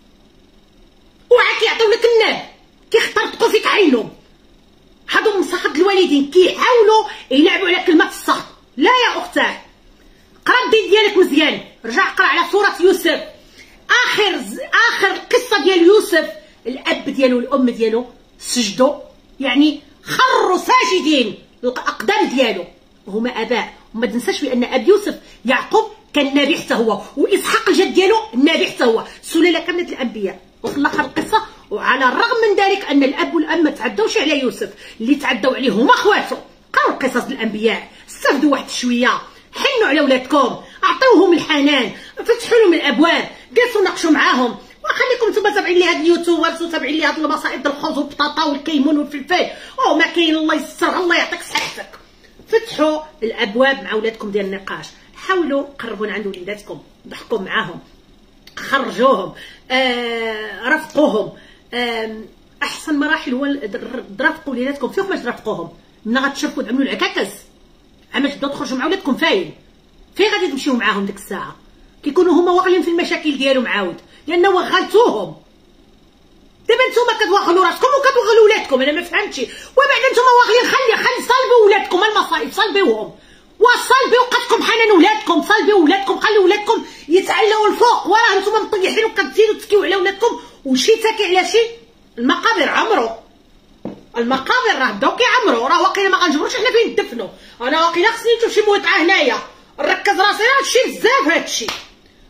S1: وعا كيعطيو لك الناب كيخترطقوا فيك عينهم، هادو من سخط الوالدين كيحاولوا يلعبوا على كلمه السخط. لا يا اختاه، قرا الدين ديالك مزيان، رجع قرا على سوره يوسف، اخر اخر قصه ديال يوسف الاب ديالو والام ديالو سجدوا، يعني خروا ساجدين الاقدام ديالو، وهما اباء. وما تنساش بان اب يوسف يعقوب كان نبي حتى هو، واسحاق الجد ديالو نبي حتى هو، سلاله كامله الانبياء. وفي الاخر القصه وعلى الرغم من ذلك ان الاب والام ما تعداوش على يوسف، اللي تعداو عليه هما خواتو. قراو قصص الانبياء، استفدوا واحد شويه، حنوا على ولادكم، اعطيوهم الحنان، فتحوا لهم الابواب، جلسوا ناقشوا معاهم. وخليكم نتوما تابعين لي هاد اليوتيوبرز وتابعين لي هاد المصائب ديال الخبز والبطاطا والكيمون والفلفل، او ما كاين الله يستر الله يعطيك صحتك. فتحوا الابواب مع ولادكم ديال النقاش، حاولوا قربوا عند وليداتكم، ضحكوا معاهم، خرجوهم، آه رافقوهم. آه احسن مراحل هو ترافقوا وليداتكم، فيهم باش ترافقوهم، ملي غتشوفوا تعملوا العكاكز عما تبداو تخرجوا مع ولادكم فاين فين غادي تمشيو معاهم ديك الساعه؟ كيكونوا هما واغلين في المشاكل ديالهم عاود، لان وغلتوهم. دابا نتوما كتوغلوا راسكم وكتوغلوا ولادكم، انا ما فهمتش. وبعد نتوما واغلين، خلي خلي صلبوا ولادكم المصائب، صلبيوهم وصلبيو قدكم حنان ولادكم، صلبيو ولادكم، خليو ولادكم يتعلوا الفوق، وراه نتوما مطيحين وكتزيدوا تسكيو على ولادكم. وشي تاكي على شي المقابر عمرو، المقابر راه بداو كيعمروا، راه واقيلا ما غنجبروش حنا فين ندفنوا. انا واقيلا خصني نشوف شي مويطعه هنايا نركز راسي، راه هادشي بزاف هادشي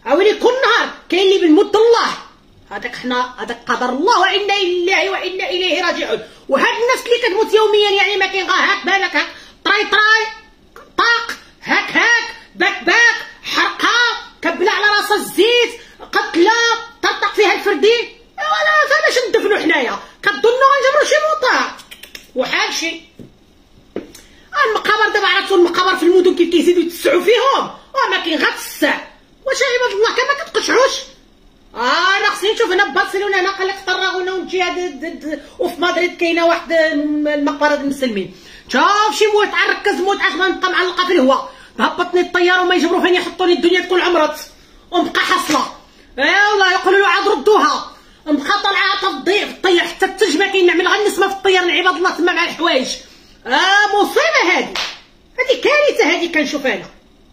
S1: اويلي كل نهار كاين اللي بالمد الله، هذاك حنا هذاك قدر الله وانا لله وانا اليه راجعون. وهاد الناس اللي كتموت يوميا يعني ما كاين غير هاك بالك هاك طراي طراي طاق هاك هاك باك باك حرقه كبله على راسها الزيت قتله طرطق فيها الفردين، ولا فاش ندفنوا حنايا كتظنوا غنجبروا شي موطع وحال شي. المقابر دابا عرفتوا المقابر في المدن كيف كيزيدوا يتسعوا فيهم، وما كاين غير تسع. واش عباد الله كما كتقشعوش؟ اه انا خصني نشوف هنا ببرشلونه هنا قال لك طراغونه ونجي وفي مدريد كاينه واحد المقبره ديال المسلمين. شوف شي موت عركز موت عاد غنبقى معلقه في الهواء، هبطني الطياره وما يجبروا فين يحطوني الدنيا تكون عمرت ونبقى حاصله. اي والله يقولوا له عاد ردوها، نبقى طالعه تضيع في الطياره حتى الثلج ما كاين، نعمل غير نسمه في الطياره عباد الله تما مع الحوايج. اه مصيبه هذه، هذه كارثه هذه كنشوف انا.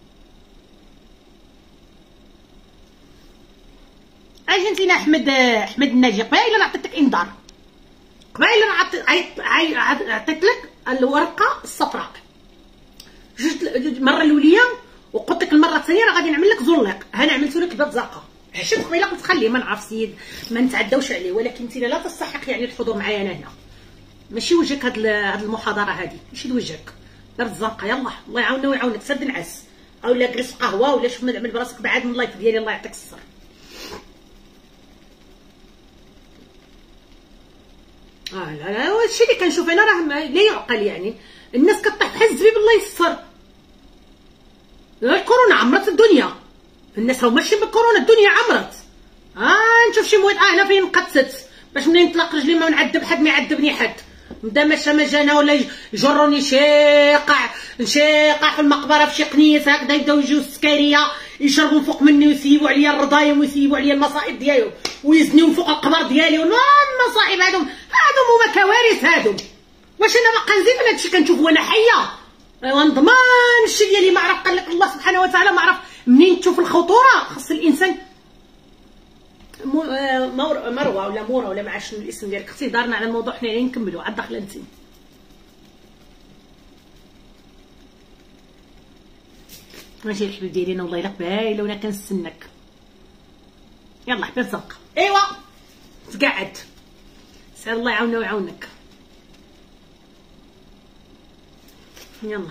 S1: اجنتينا احمد احمد الناجي قبيله انا عطيتك انذار، قبيله انا عطيت لك الورقه الصفراء جوج المره الاوليه وقلت لك المره الثانيه راه غادي نعمل لك زليق. انا عملت لك باب زاقه حشيت قبيله قلت خليه ما نعرف سيد ما نتعداوش عليه، ولكن انت لا تستحق يعني الحضور معايا انا هنا. ماشي وجهك هاد هاد المحاضره هادي ماشي لوجهك. باب الزنقه يلا الله يعاوننا ويعاونك سد نعس اولا جلس في قهوه ولا شوف نعمل براسك بعاد من اللايف ديالي الله يعطيك الصر. اه لا لا هادشي اللي كنشوف انا راه لا يعقل، يعني الناس كطيح بحال الزبيب الله يستر. الكورونا عمرت الدنيا، الناس راهو ماشي بالكورونا الدنيا عمرت. اه نشوف شي مواد اه هنا فين قدست باش منين نطلق رجلي ما نعذب حد ما يعذبني حد. بدا ماشا ما جانا ولا يجروني شيقع نشيقع في المقبره في شي قنيس هكذا، يبداو يجيو السكاريه يشربوا فوق مني ويسيبوا عليا الرضايم ويسيبوا عليا المصائب ديالهم ويزنيو فوق القبر ديالي. المصائب هادم هادم هما كوارث هادم. واش انا باقا نزيد من هادشي كنشوف وانا حيه ونضمن الشي ديالي؟ ما عرف قال لك الله سبحانه وتعالى ما عرف منين تشوف الخطوره خص الانسان مروه ولا مورا ولا ما عرفتش شنو الاسم ديالك اختي. دارنا على الموضوع حنا نكملوا عاد داخله انت. ماشي الحبيب ديالي انا والله الا قبايله وانا كنستناك. يلا حبيب زنقه ايوا تقعد سال الله يعاوننا ويعاونك. يلا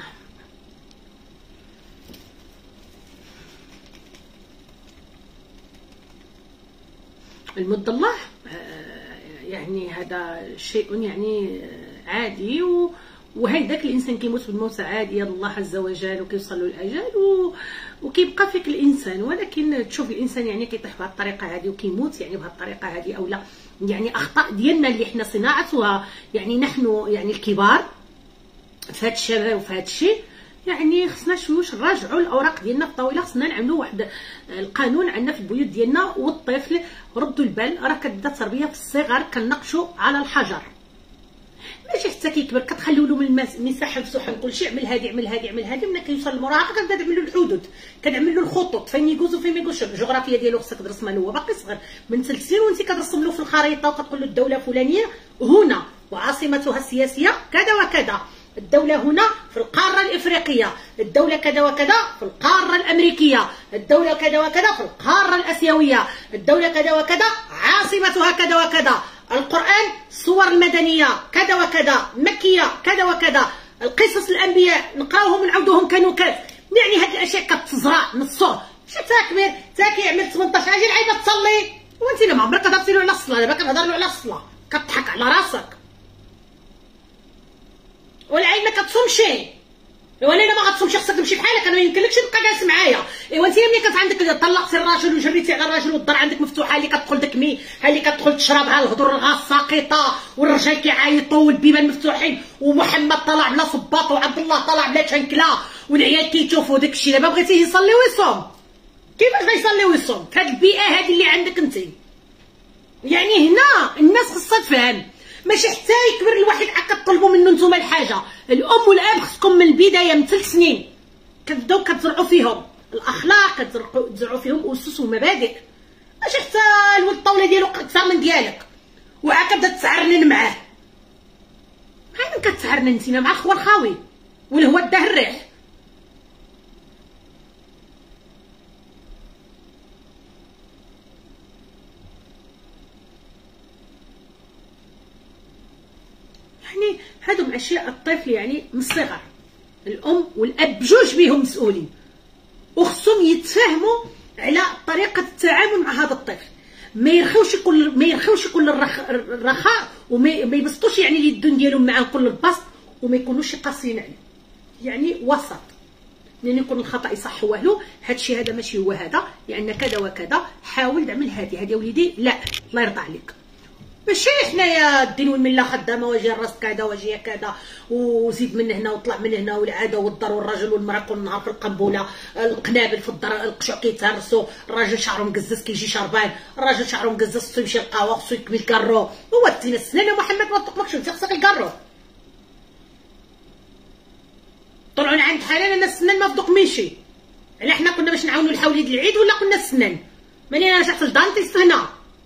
S1: المد الله يعني هذا شيء يعني عادي، وهيداك الانسان كيموت بالموت عاديه الله عز وجل وكيوصل له الاجل و... وكيبقى فيك الانسان. ولكن تشوف الانسان يعني كيطيح بهذه الطريقه هذه وكيموت يعني بهذه الطريقه هذه او لا، يعني اخطاء ديالنا اللي حنا صناعتها يعني نحن يعني الكبار في هذا الشباب وفي هذا الشيء. يعني خصنا شويش نراجعوا الاوراق ديالنا الطويله، خصنا نعملوا واحد القانون عندنا في البيوت ديالنا. والطفل ردوا البال راه كتبدا التربيه في الصغر كنقشوا على الحجر، ماشي حتى كيكبر كتخليو له من المساحه مفتوحه كلشي اعمل هادي اعمل هادي اعمل هادي. ملي كيوصل للمراهقه كنبدا نعمل له الحدود، كنعمل له الخطوط فين يجوز وفين ما يجوزش. الجغرافيا ديالو خصك تدرس مال هو باقي صغير من ثلاث سنين وانت كترسم له في الخريطه وكتقول له الدوله فلانيه هنا وعاصمتها السياسيه كذا وكذا، الدولة هنا في القارة الإفريقية، الدولة كذا وكذا في القارة الأمريكية، الدولة كذا وكذا في القارة الآسيوية، الدولة كذا وكذا عاصمتها كذا وكذا، القرآن الصور المدنية كذا وكذا مكية كذا وكذا، القصص الأنبياء نقراوهم ونعاودوهم كانوا كاف. يعني هاد الأشياء كتزرع من الصور. شتا كبير تا كيعمل ثمنطاش عاجل عايده تصلي وانت ما عمرك هضرتي له على الصلاة، دابا كتهضر له على الصلاة كتضحك على راسك. والعين ما كتصومش، ايوا الا ما غتصومش خصك تمشي بحالك، انا ما يمكنلكش تبقى جالس معايا. ايوا انت ملي كانت عندك طلقتي الراجل وجريتي على الراجل والدار عندك مفتوحه اللي كتدخل دكمي ها اللي كتدخل تشربها الهضور الغاز ساقطه والرجال كيعيطوا والبيبان مفتوحين ومحمد طلع بلا صباط وعبد الله طلع بلا تشنكله والعيال كيشوفوا داك الشيء، دابا بغيتيه يصلي ويصوم كيفاش غيصلي ويصوم في هذه البيئه هذه اللي عندك انت؟ يعني هنا الناس خصها تفهم، ماشي حتى يكبر الواحد عاد كطلبوا منه نتوما الحاجه. الام والاب خصكم من البدايه من ثلاث سنين كتبداو كتزرعوا فيهم الاخلاق، كتزرعوا فيهم اسس ومبادئ، ماشي حتى الولد الطاوله ديالو اكثر من ديالك وعاد كتبدا تسعرنن معاه. بحال من كتسعرنن انت مع الخوال خاوي والهوا داه الريح. يعني هادو من اشياء الطفل يعني من الصغر. الام والاب بجوج بيهم مسؤولين، وخصهم يتفاهموا على طريقه التعامل مع هذا الطفل. ما يرخوش كل ما يرخوش كل الرخاء، وما يبسطوش يعني اليدين ديالهم معاه كل البسط، وما يكونوش قاسيين عليه، يعني وسط. لان يكون الخطا يصح والو، هادشي هذا ماشي هو هذا، لان كذا وكذا، حاول تعمل هادي هادي يا وليدي، لا الله يرضى عليك. ماشي حنايا الدين والمله خدامه، واجي الراس كذا واجي كذا، وزيد من هنا وطلع من هنا، والعاده والدار والراجل والمراه كل نهار في القنبله، القنابل في الدار، القشع كيتهرسوا، الراجل شعره مقزز كيجي شربان، الراجل شعره مقزز خصو يمشي للقهوه، خصو يكمل كارو. هو الدين السنان يا محمد ما تطلقش، انت خصك الكارو. طلعوا عند حلال انا السنان ما صدق ماشي. على حنا كنا باش نعاونوا الحوليد العيد ولا كنا السنان؟ ماني انا رجعت لدانتيست هنا.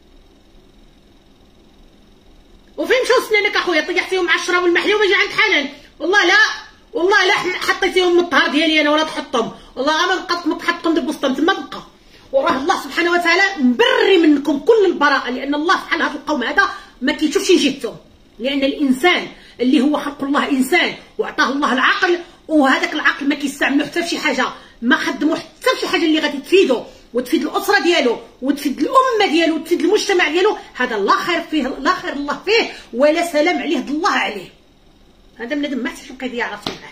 S1: وفين مشاو سنانك اخويا؟ طيحتيهم مع الشراب والمحلي وما جا عند حنان؟ والله لا، والله لا حطيتيهم من الطهر ديالي انا ولا تحطهم، والله ما بقات ما تحطهم ديك البسطه تما بقى. وراه الله سبحانه وتعالى مبري منكم كل البراءه، لان الله بحال هذا القوم هذا ما كيشوفش جهتهم. لان الانسان اللي هو خلق الله انسان وعطاه الله العقل، وهذاك العقل ما كيستعملو حتى في شي حاجه، ما خدمو حتى في شي حاجه اللي غادي تفيدو وتفيد الاسره ديالو وتفيد الامه ديالو وتفيد المجتمع ديالو. هذا لا خير فيه، لا خير الله فيه ولا سلام عليه الله عليه. هذا بنادم ما حتى القضيه عرفتو معاه.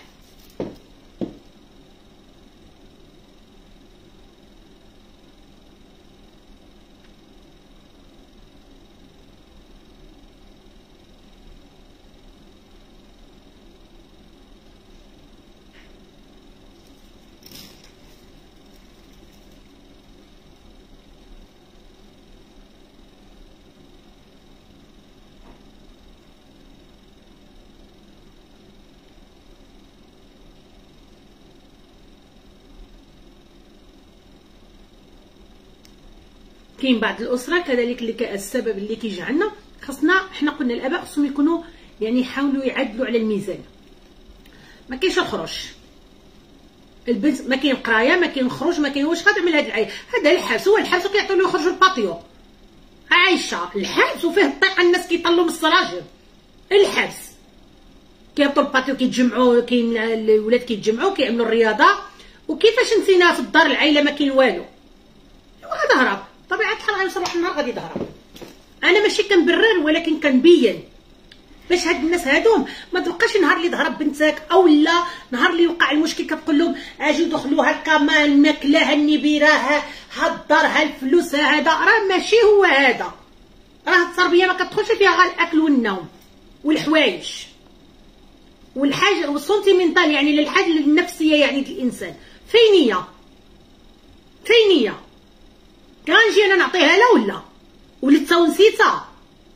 S1: كاين بعض الاسره كذلك اللي السبب اللي كيجعلنا خاصنا حنا قلنا الاباء خصهم يكونوا يعني يحاولوا يعدلوا على الميزان. ما كاينش الخروج، البنت ما كاين قرايه، ما كاين خروج، ما كاين واش غتعمل هذا العيب. هذا الحبس، هو الحبس كيعطيو له يخرجوا الباتيو عايشه الحبس، وفيه الطاقه الناس كيطلوا من السراجل. الحبس كيهبطوا الباتيو كيتجمعوا، كاين الولاد كيتجمعوا كيعملوا الرياضه. وكيفاش نسينا في الدار العائله ما كاين والو، وغادا هرب طبيعه الحال غيوصل واحد النهار غادي يظهر. انا ماشي كنبرر ولكن كنبين باش هاد الناس هادوم ما تبقاش نهار اللي ظهرت بنتك او لا نهار اللي وقع المشكل كتقول لهم اجي دخلوا هكا ما الماكله ها النبيره ها الدار ها الفلوس هذا. راه ماشي هو هذا، راه التربيه ما كتدخلش فيها غير الاكل والنوم والحوايج والحاجه والسونتيمنتال، يعني للحاجه النفسيه يعني الانسان. فين هي فين هي كنجي انا نعطيها لا ولا ولات تا نسيتها؟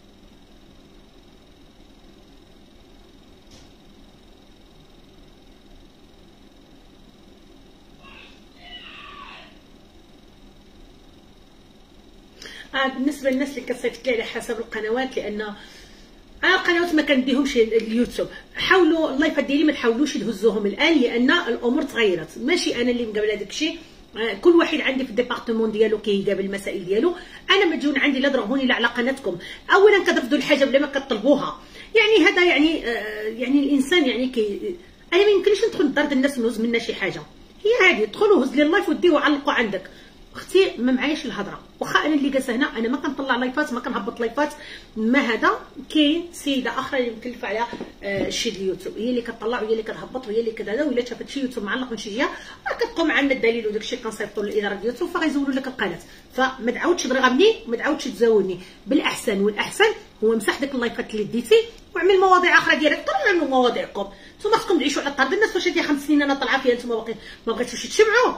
S1: آه بالنسبه للناس اللي كتصيفط لي على حسب القنوات، لان انا القنوات ما كنديهمش اليوتيوب. حاولوا الله يفدي لي ما تحاولوش تهزوهم الان، لان الامور تغيرت. ماشي انا اللي مقابله داكشي، كل واحد عندي في الديبارتمون ديالو كيقابل المسائل ديالو. انا ما تجون عندي لا ضربوني لا على قناتكم. اولا كترفضوا الحاجه بلا ما كطلبوها، يعني هذا يعني آه يعني الانسان يعني كي انا ما يمكنليش ندخل لدار الناس ونهز منها شي حاجه. هي هذه دخلوا هز لي اللايف وديه وعلقوا عندك. اختي ما معاياش الهضره، واخا انا اللي جالسه هنا انا ما كنطلع لايفات ما كنهبط لايفات. ما هذا كاين سيده اخرى اللي مكلفه على آه شي اليوتيوب، هي اللي كتطلع وهي اللي كتهبط وهي اللي كذا. ولا شافت شي يوتيوب معلق من شي جهه راه كتقوم عندنا الدليل وداكشي كنصيفطوا للاداره ديال اليوتيوب فغيزولوا لك القناه. فما تعاودش ترغبني ما تعاودش تزاولني. بالاحسن والاحسن هو مسح داك اللايفات اللي ديتي وعمل مواضيع اخرى ديالك. طلعوا لنا مواضيعكم نتوما، خصكم تعيشوا على الطرد. الناس واش هادي خمس سنين انا طالعه فيها نتوما باقي ما بغيتوش تشمعوا؟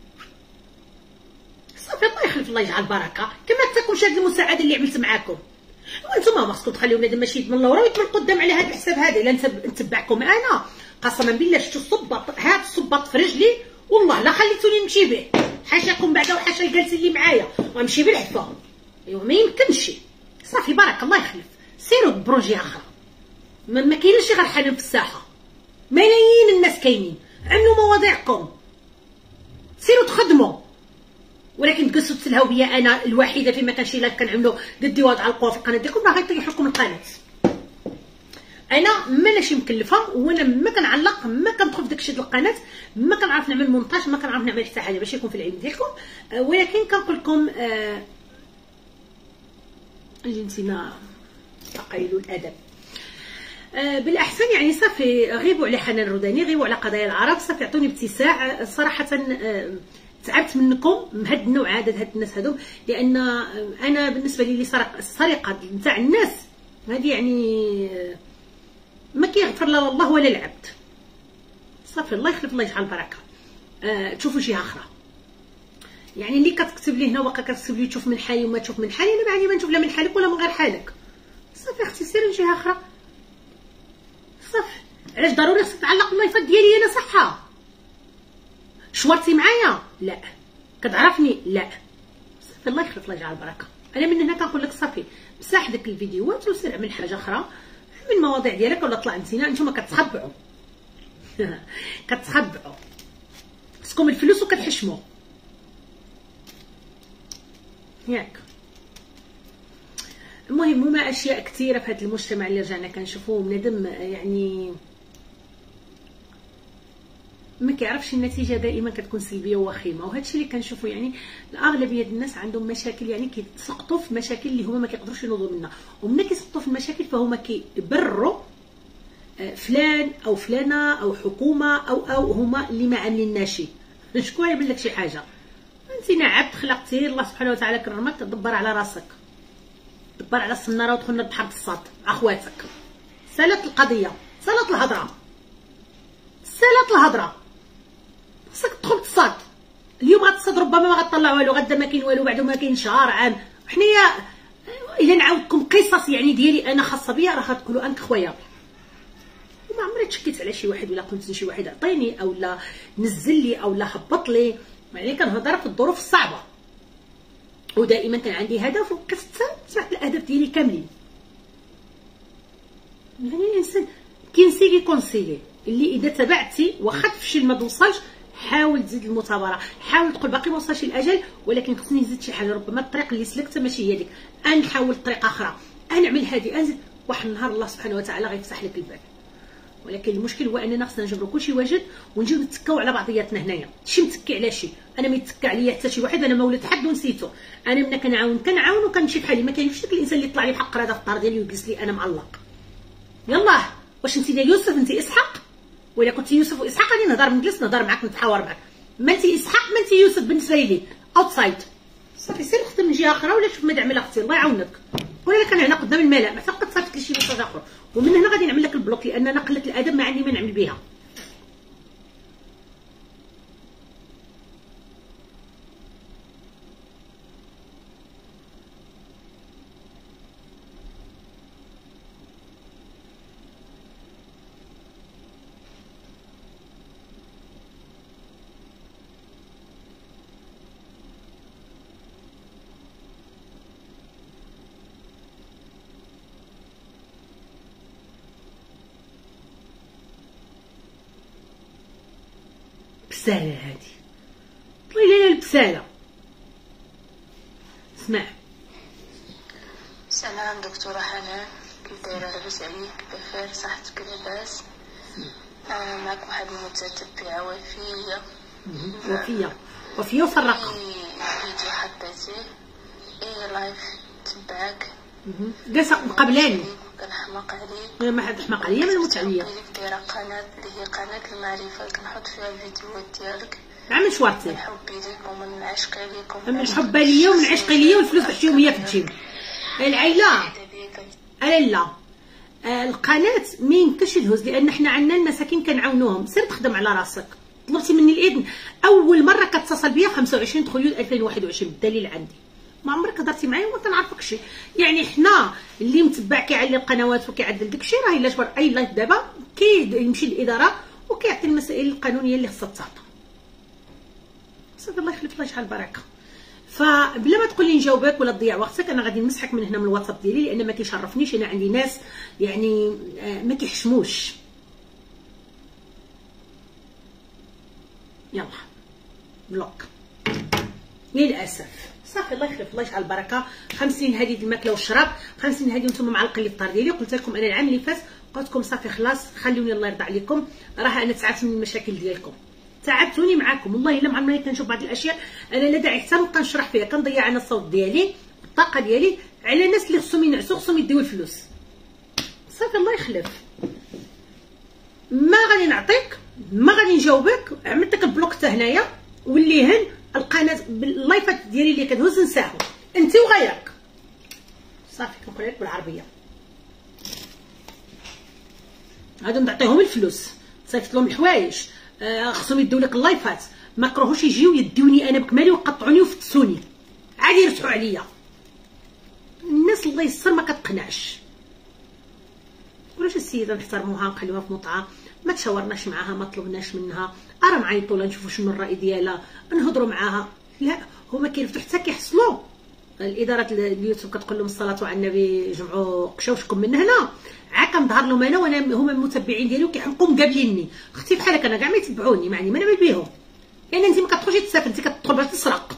S1: صافي الله يخلف الله يجعل بركه. كما تكونش هذه المساعده اللي عملت معاكم وانتم ما خصكم تخليو بنادم ماشي يد من اللورا ويد من القدام على هذا الحساب هذا. الا نتبعكم انا قسما بالله شفتوا الصباط، هاد الصباط في رجلي والله لا خليتوني نمشي به. حاشاكم بعدا وحاشا الجالسين اللي معايا ونمشي بالعفه. ايوا ما يمكنش. صافي بارك الله يخلف. سيروا بروجي اخر. ما, ما كاينش غير حنان في الساحه، ملايين الناس كاينين. عملوا مواضيعكم، سيروا تخدموا، ولكن تجلسوا تسلهوا بيا انا الوحيده فيما كان شي لايف كنعملو قدي وضع القوه في القناه ديالكم راه غيطيح لكم القناه. انا ماناش مكلفه، وانا ما كنعلق، ما كندخل في داكشي ديال القناه، ما كنعرف نعمل مونتاج، ما كنعرف نعمل حتى حاجه باش يكون في العلم ديالكم. أه ولكن كنقول لكم أه جنسينا قليل الادب. أه بالاحسن يعني صافي غيبوا على حنان الروداني، غيبوا على قضايا العرب، صافي عطوني باتساع. صراحه أه تعبت منكم من هاد النوع هذا، هاد الناس هادو، لان انا بالنسبه لي السرقه نتاع الناس هذه يعني ما كيغفر لا الله ولا العبد. صافي الله يخلف الله يجعل البركه. أه تشوفوا جهه اخرى، يعني اللي كتكتب لي هنا واقا كتكتب لي تشوف من حالي وما تشوف من حالي، انا ما عندي ما نشوف لا من حالك ولا من غير حالك. صافي اختي سيري لجهه اخرى. صافي علاش ضروري خصك تعلق اللايفات ديالي انا صحه؟ شورتي معايا؟ لا. كتعرفني؟ لا. صافي الله يخلف الله يجعل البركه. انا من هنا كنقول لك صافي مسح داك الفيديوهات وسير اعمل حاجه اخرى، من المواضيع ديالك ولا طلع نتينا. نتوما كتخبعوا كتخبعوا خصكم الفلوس وكتحشموا ياك. المهم هما اشياء كثيره في هذا المجتمع اللي رجعنا كنشوفوه بنادم يعني ما كيعرفش النتيجه دائما كتكون سلبيه وخيمه، وهذا الشيء اللي كنشوفو. يعني الاغلبيه ديال الناس عندهم مشاكل، يعني كيتسقطوا في مشاكل اللي هما ما كيقدروش ينوضوا منها، وملي كيسقطوا في المشاكل فهما كيبرروا فلان او فلانه او حكومه او او هما اللي ما عامليناش. شكون يعمل لك شي حاجه؟ انت عبد خلقتي الله سبحانه وتعالى كرمك، دبر على راسك، دبر على السناره ودخلنا بحر الصاد مع اخواتك. سالت القضيه، سالت الهضره، سالت الهضره. خصك تدخل تصاد. اليوم غتصاد ربما ما غطلع والو، غدا ما كاين والو، بعدو ما كاين شهر عام. حنايا الا نعاودكم قصص يعني ديالي انا خاصه بيا راه غتقولوا انك خويا. وما عمري تشكيت على شي واحد ولا قلت لشي واحد عطيني او لا نزل لي او لا هبط لي، يعني كنهضر في الظروف الصعبه، ودائما كان عندي هدف وكتسمعت الاهداف ديالي كاملين. يعني الانسان كينسيلي كونسيلي، اللي اذا تبعتي واخا تفشل ما توصلش حاول تزيد المثابره، حاول تقول باقي ما وصلش الاجل ولكن خصني نزيد شي حاجه، ربما الطريق اللي سلكتها ماشي هي ديك، انا نحاول طريقه اخرى، انا نعمل هذه، انزل واحد النهار الله سبحانه وتعالى غيفتح لك الباب. ولكن المشكل هو اننا خصنا نجبروا كلشي واجد ونجيو نتكاو على بعضياتنا هنايا، شي متكي على شي، انا ما يتكى عليا حتى شي واحد، انا ما ولات حد ونسيتو، انا منا كنعاون كنعاون وكنمشي بحالي، ما كاينش داك الانسان اللي يطلع لي بحق هذا في الدار ديالي ويجلس لي انا معلق. يلاه واش انت يوسف انت اسحاق؟ ولا كنت يوسف واسحاق غادي نهضر نجلس نهضر معاك نتحاور معاك، ما انت اسحاق ما انت يوسف بالنسبه لي اوتسايد. صافي سير خدم من جهه اخرى ولا شوف ما تعمل اختي الله يعاونك، ولا لك انا هنا قدام الملأ ما تبقى تصيفط لي شي ميساج اخر، ومن هنا غادي نعمل لك البلوك لان انا قله الادب ما عندي ما نعمل بها. بسالة هادي طلعي لينا البسالة. اسمع.
S2: سلام دكتورة حنان، كيف دايرة؟ لاباس عليك؟ بخير؟ صحتك لاباس؟ أنا معك واحد المتتبعة وفية
S1: وفية وفية وفرقة
S2: فيديو حطيتيه اي لايف تبعك
S1: جالسة مقابلاني
S2: كنحماق عليك.
S1: ما حد حماق عليا، ما نموت عليا.
S2: دايرة قناة اللي هي قناة المعرفة كنحط فيها الفيديوهات ديالك
S1: عامل شوارتي
S2: من حبي ليك ومن عشقي ليك
S1: من الحب ليا ومن عشقي ليا، والفلوس تحشيهم هي في الجيب. العيلة لا آه القناة ما يمكنش يدهز لان حنا عندنا المساكين كنعاونوهم. سير تخدم على راسك. طلبتي مني الاذن اول مره كتصل بيا خمسة وعشرين خيول ألفين وواحد وعشرين بالدليل عندي. ما عمرك هضرتي معايا وما كنعرفكش. يعني حنا اللي متبع كيعلي القنوات وكيعدل داكشي راه الا جبر اي لايف دابا كيمشي للاداره وكيعطي المسائل القانونيه اللي خصها تعطى. صافي الله يخلف الله يجعل البركه. فبلا ما تقول لي نجاوبك ولا تضيع وقتك انا غادي نمسحك من هنا من الواتساب ديالي لان ما كيشرفنيش. انا عندي ناس يعني ما كيحشموش. يلا بلوك للاسف. صافي الله يخلف الله يجعل البركه. خمسين هذه الماكله والشراب، خمسين هذه نتوما معلقين لي في الدار ديالي. قلت لكم انا العام اللي فات قلت لكم صافي خلاص خلوني الله يرضى عليكم، راه انا تعبت من المشاكل ديالكم، تعبتوني معاكم والله الا مع ما كنشوف بعض الاشياء انا لا داعي حتى نبقى نشرح فيها، كنضيع انا الصوت ديالي الطاقه ديالي على الناس اللي خصهم ينعسوا خصهم يديو الفلوس. صافي الله يخلف، ما غادي نعطيك ما غادي نجاوبك، عملت لك البلوك حتى هنايا، واللي هن القناه اللايفات ديالي اللي كنهز نساهم انت وغيرك. صافي كنقول لك بالعربيه هادو نعطيهم الفلوس، صيفط لهم الحوايج، آه خصهم يديو لك اللايفات، ما كرهوش يجيو يديوني انا بكمالي ويقطعوني ويفتسوني عادي يرتحوا عليا. الناس الله يسر ما كتقنعش. ولاش السيده نحترموها نخليوها في موطعها، ما تشاورناش معاها ما طلبناش منها، ارا نعيطوا لها نشوفوا شنو الراي ديالها نهضروا معاها. لا هما كيرفدوا حتى كيحصلوا الاداره اليوتيوب كتقول لهم الصلاه على النبي جمعوا قشاوشكم من هنا، عا كنظهر لهم انا وانا هما المتبعين ديالي وكيحمقوا مقابليني. اختي بحالك انا كاع ما يتبعوني معني ما انا مال بيهم، لان انت ما كتدخلش تستافد، انت كتدخل باش تسرق،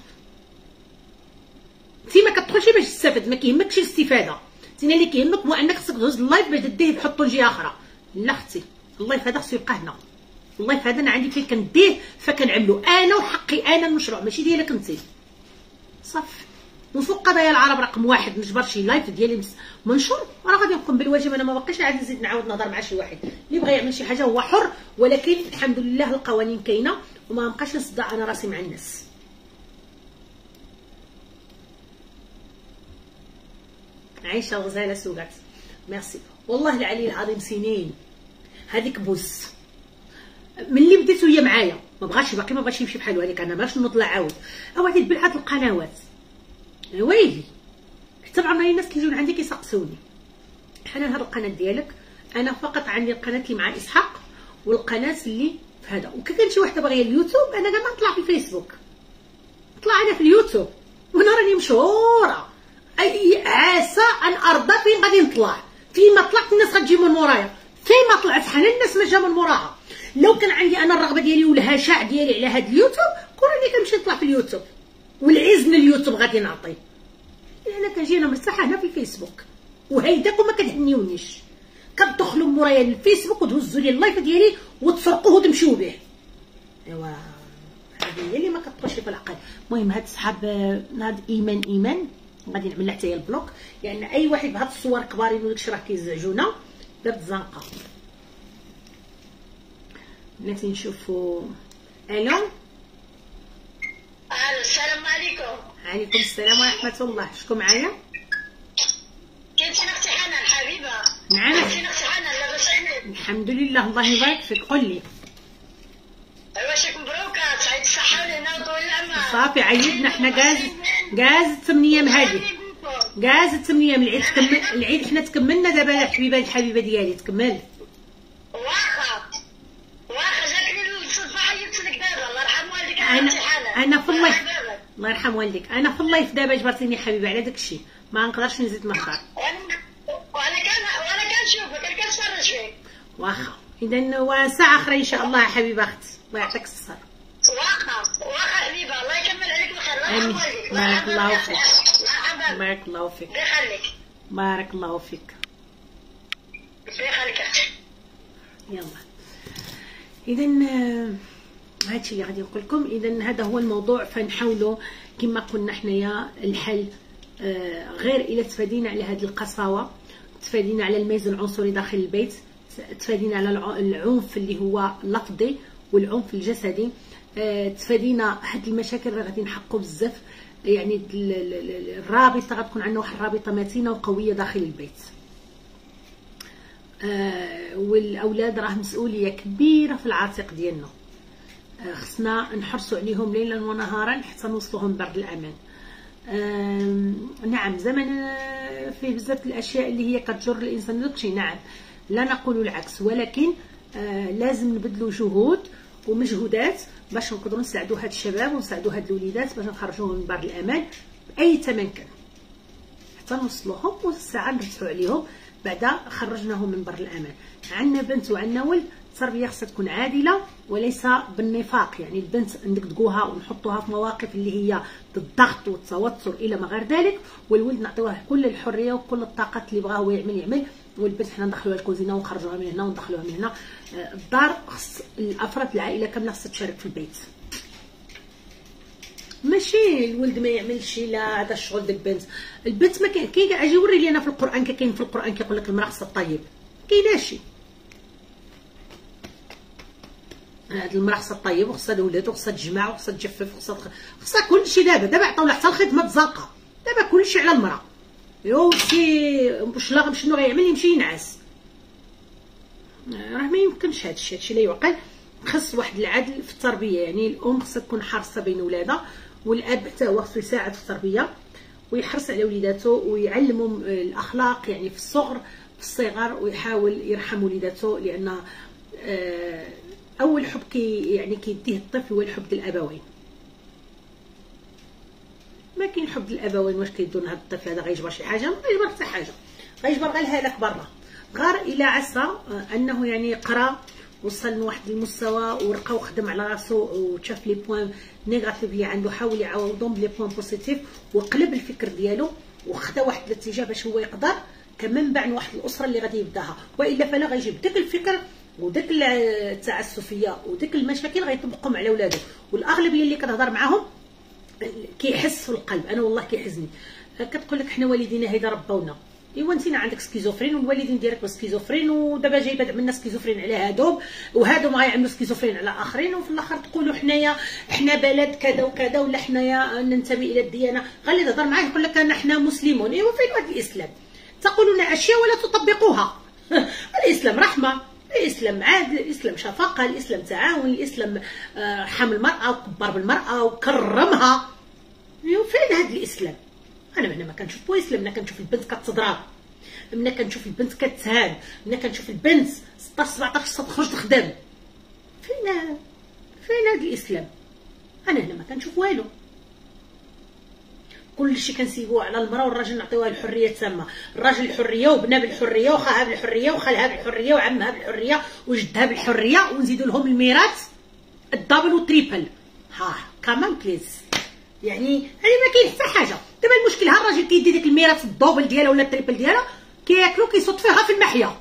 S1: انت ما كتدخلش باش تستافد، ما كيهمكش الاستفاده، انت اللي كيهمك هو انك خصك تهز اللايف باش ديه تحطو لجهه اخرى. لا اختي اللايف هذا خصو يبقى هنا، اللايف هذا انا عندي فين كنديه فكنعملو انا وحقي انا المشروع ماشي ديالك انت. صافي وفوق قضايا العرب رقم واحد نجبر شي لايف ديالي منشور راه غادي نقوم بالواجب، انا ما باقيش عاد نزيد نعاود نهضر مع شي واحد اللي بغى يعمل شي حاجه هو حر، ولكن الحمد لله القوانين كاينه وما نبقاش نصدع انا راسي مع الناس. عايشه غزاله سوقات ميرسي والله العلي العظيم، سنين هذيك بوس ملي بديت وهي معايا ما بغاش باقي ما بغاش يمشي بحال هذيك، انا باش نوض عاود اوعدي تبلع هاد القنوات ويلي حتى بعمري الناس كيجيو عندي كيسقسوني حنان هاد القناه ديالك، انا فقط عندي القناه اللي مع اسحاق والقناه اللي في هذا، وكان شي وحده باغيه اليوتيوب انا كاع ما نطلع في الفيسبوك، نطلع انا في اليوتيوب وانا راني مشهوره، اي عاسه ان ارضى فين غادي نطلع، فين ما طلعت الناس غتجي من مورايا، فين ما طلعت حنان الناس ما جا من موراها. لو كان عندي انا الرغبه ديالي والهشاع ديالي على هذا اليوتيوب كون راني كنمشي نطلع في اليوتيوب، والعز من اليوتيوب غادي نعطي، انا كنجي انا مرتاحه هنا في الفيسبوك وهيداكم ما كتهنيونيش، كتدخلوا مورايا الفيسبوك وتهزوا لي اللايف ديالي وتسرقوه وتمشيو به. ايوا هذه هي اللي ما كتبقاش في العقل. المهم هاد الصحاب هاد ايمان ايمان غادي نعمل لها حتى هي البلوك، لان يعني اي واحد بهاد الصور كبارين وداكشي راه كيزعجونا. درت زنقه بلاتي نشوفوا. الو
S2: السلام عليكم.
S1: عليكم السلام ورحمه الله. شكون معايا؟
S2: كنتي اختي حنان حبيبه؟
S1: نعم
S2: كنتي اختي حنان لاباس عليك؟
S1: الحمد لله الله يبارك فيك. قول لي
S2: واش مبروكه تعيد الصحه والهنا وطول العمر.
S1: صافي عيدنا حنا كاز كاز ثمانية ايام هادي كاز ثمانية ايام العيد تكمل العيد حنا تكملنا دابا الحبيبه الحبيبه ديالي تكمل.
S2: واخا واخا جاتني الصدفه عيطت لك دابا الله يرحم والديك.
S1: انا انا في اللايف الله يرحم والديك انا في اللايف دابا جبرتيني حبيبه على داكشي ما نقدرش نزيد نهضر.
S2: وانا كان وانا كنشوفك انا كنتفرج فيك.
S1: واخا اذا ساعه اخرى ان شاء الله يا حبيبه اختي الله يعطيك الصحه.
S2: واخا واخا حبيبه الله يكمل عليك الخير. الله يرحم والديك.
S1: بارك الله فيك بارك الله فيك
S2: الله يخليك
S1: بارك الله فيك.
S2: الله يخليك
S1: يلا اذا هادشي اللي غادي نقول لكم. اذا هذا هو الموضوع، فنحاولوا كما قلنا حنايا الحل آه غير الا تفادينا على هذه القساوه، تفادينا على الميز العنصري داخل البيت، تفادينا على العنف اللي هو لفظي والعنف الجسدي، آه تفادينا هاد المشاكل اللي غادي نحققوا بزاف. يعني الرابطه غتكون عندنا واحد الرابطه متينه وقويه داخل البيت. آه والاولاد راه مسؤوليه كبيره في العاتق ديالنا، آه خصنا نحرصوا عليهم ليلا ونهارا حتى نوصلوهم برد الامان. آه نعم زمن فيه بزاف الاشياء اللي هي كتجر الانسان داكشي، نعم لا نقول العكس، ولكن آه لازم نبذلوا جهود ومجهودات باش نقدروا نساعدوا هاد الشباب ونساعدوا هاد الوليدات باش نخرجوهم من بر الامان باي ثمن كان حتى نوصلوهم والساعه نرتاحوا عليهم بعدا خرجناه من بر الامان. عندنا بنت وعندنا ولد، التربيه خصها تكون عادله وليس بالنفاق. يعني البنت ندقدقوها ونحطوها في مواقف اللي هي الضغط والتوتر الى ما غير ذلك، والولد نعطيوه كل الحريه وكل الطاقات اللي بغاه هو يعمل يعمل، والبنت حنا ندخلوها الكوزينه ونخرجوها من هنا وندخلوها من هنا. الدار خص الافراد العائله كامله خصها تشارك في البيت، ماشي الولد ما يعملش لا هذا الشغل ديال البنت. البنت ما كاين كي اجي وري لي انا في القران، كاين في القران كيقول لك المراه خصها طيب، كايناشي هاد المراه خصها طيب وخصها الولاد وخصها تجمع وخصها تجفف وخصها خصها كلشي. دابا دابا عطاو لها حتى الخدمه تزلقه، دابا كلشي على المراه. يو سي واش لا شنو غيعمل؟ يمشي ينعس. راه ما يمكنش هادشي، هادشي لا يعقل. خص واحد العدل في التربيه، يعني الام خصها تكون حريصه بين ولادها، والاب حتى هو خصو يساعد في التربيه ويحرص على وليداته ويعلمهم الاخلاق يعني في الصغر في الصغر، ويحاول يرحم وليداته، لان اول حب كي يعني كيديه الطفل هو الحب ديال الابوين. ما كاين حب ديال الابوين واش كيدور هذا الطفل هذا غيجبر شي حاجه؟ ما غيجبر حتى حاجه، غيجبر غير الهلاك برا. غير الى عسى انه يعني قرا وصل لواحد المستوى ورقى وخدم على راسو وشاف لي بوين نيجاتيف اللي عنده، حاول يعوضهم بلي بوين بوزيتيف وقلب الفكر ديالو وخدا واحد الاتجاه باش هو يقدر كمنبع واحد الاسره اللي غادي يبداها. والا فلا غيجيب داك الفكر وداك التعسفيه وداك المشاكل غيطبقهم على ولادو. والاغلبيه اللي كنهضر معاهم كيحس في القلب. انا والله كيحزني كتقول لك حنا والدينا هيدا ربونا، ايوا انت عندك سكيزوفرين والوالدين ديالك سكيزوفرين، ودابا جايبه عملنا سكيزوفرين على هادوم وهادوم غيعملوا سكيزوفرين على اخرين، وفي الاخر تقولوا حنايا حنا بلد كذا وكذا ولا حنايا ننتمي الى الديانه. غير اللي تهضر معاه يقول لك انا حنا مسلمون. ايوا فين هذا الاسلام؟ تقولون اشياء ولا تطبقوها. الاسلام رحمه، الاسلام عادل، الاسلام شفقه، الاسلام تعاون، الاسلام حمل المراه وكبر بالمراه وكرمها. ايوا فين هذا الاسلام؟ انا هنا ما كنشوف الاسلام، انا كنشوف البنت كتضرب، منا كنشوف البنت كتهان، منا كنشوف البنت ستطاش سبعطاش سنه تخرج تخدم. فين فين هذا الاسلام؟ انا هنا ما كنشوف والو. كلشي كنسيبوه على المراه والراجل نعطيوها الحريه التامه. الراجل الحريه وبنا بالحريه وخاها بالحريه وخالها بالحريه وعمها بالحريه وجدها بالحريه، ونزيدوا لهم الميراث الدبل والتريبل. ها كمان بليز، يعني يعني ما كاين حتى حاجه. دابا المشكل ها الراجل كيدي ديك الميراث الدوبل ديالها ولا التريبل ديالها كياكلو كيصوت فيها في المحيا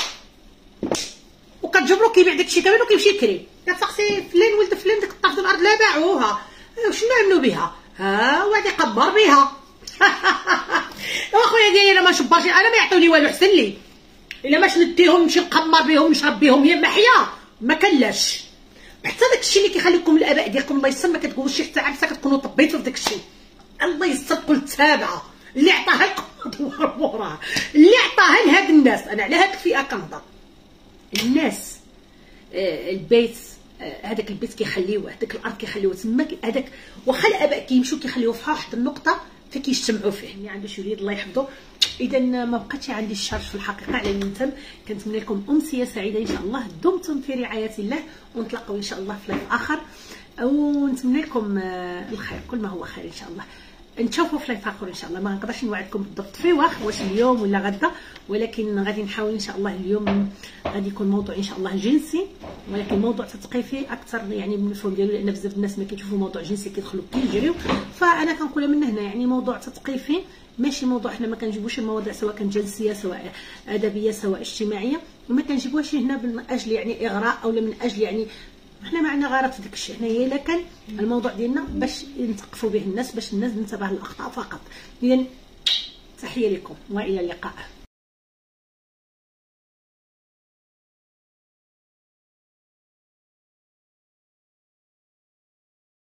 S1: وكتجبرو كيبيع داكشي كامل وكيمشي يكري. كتسقسي فلان ولد فلان ديك الطرف ديال الارض لا باعوها، شنو عملوا بها؟ ها وغادي يقبر بها. واخويا ديالي انا ما شبرش، انا ما يعطوني والو حسن لي. الا ما نديهم نمشي نقمر بهم نشرب بهم هي محيا ما كلاش. حتى داكشي اللي كيخليكم الاباء ديالكم الله يسر ما كتقولوش حتى عفسه، كتكونوا طبيتوا في داكشي. الله يسر قلت تابعه اللي عطاها لكم دوار موراه، اللي عطاها لهاد الناس. انا على هاد الفئه كنهضر. الناس آه البيت هذاك آه البيت كيخليوه، هذاك الارض كيخليوه تما، هذاك واخا الاباء كيمشيو كيخليوه في واحد النقطه فكيجتمعوا فيه. اللي عنده شي وليد الله يحفظه. اذا ما بقاتش عندي الشرح في الحقيقه على النتم. كنتمنى لكم امسيه سعيده ان شاء الله. دمتم في رعايه الله، ونتلاقاو ان شاء الله في لايف اخر، او نتمنى لكم الخير كل ما هو خير ان شاء الله. نشوفوا في لايف اخر ان شاء الله. ما نقدرش نوعدكم بالضبط في واخ واش اليوم ولا غدا، ولكن غادي نحاول ان شاء الله. اليوم غادي يكون موضوع ان شاء الله جنسي، ولكن موضوع تثقيفي اكثر يعني من المفهوم ديالو، لان بزاف الناس ما كيشوفوا موضوع جنسي كيدخلوا كيجريو. فانا كنقولها من هنا يعني موضوع تثقيفي، ماشي موضوع حنا ما كنجيبوش المواضيع سواء كان جنسيه سواء ادبيه سواء اجتماعيه، وما كنجيبوهاش هنا من اجل يعني اغراء او من اجل يعني حنا ما عندنا غير في داك الشيء. حنا هي الا كان الموضوع ديالنا باش نثقفوا به الناس، باش الناس تنتبه للاخطاء فقط. اذا تحيه لكم والى اللقاء.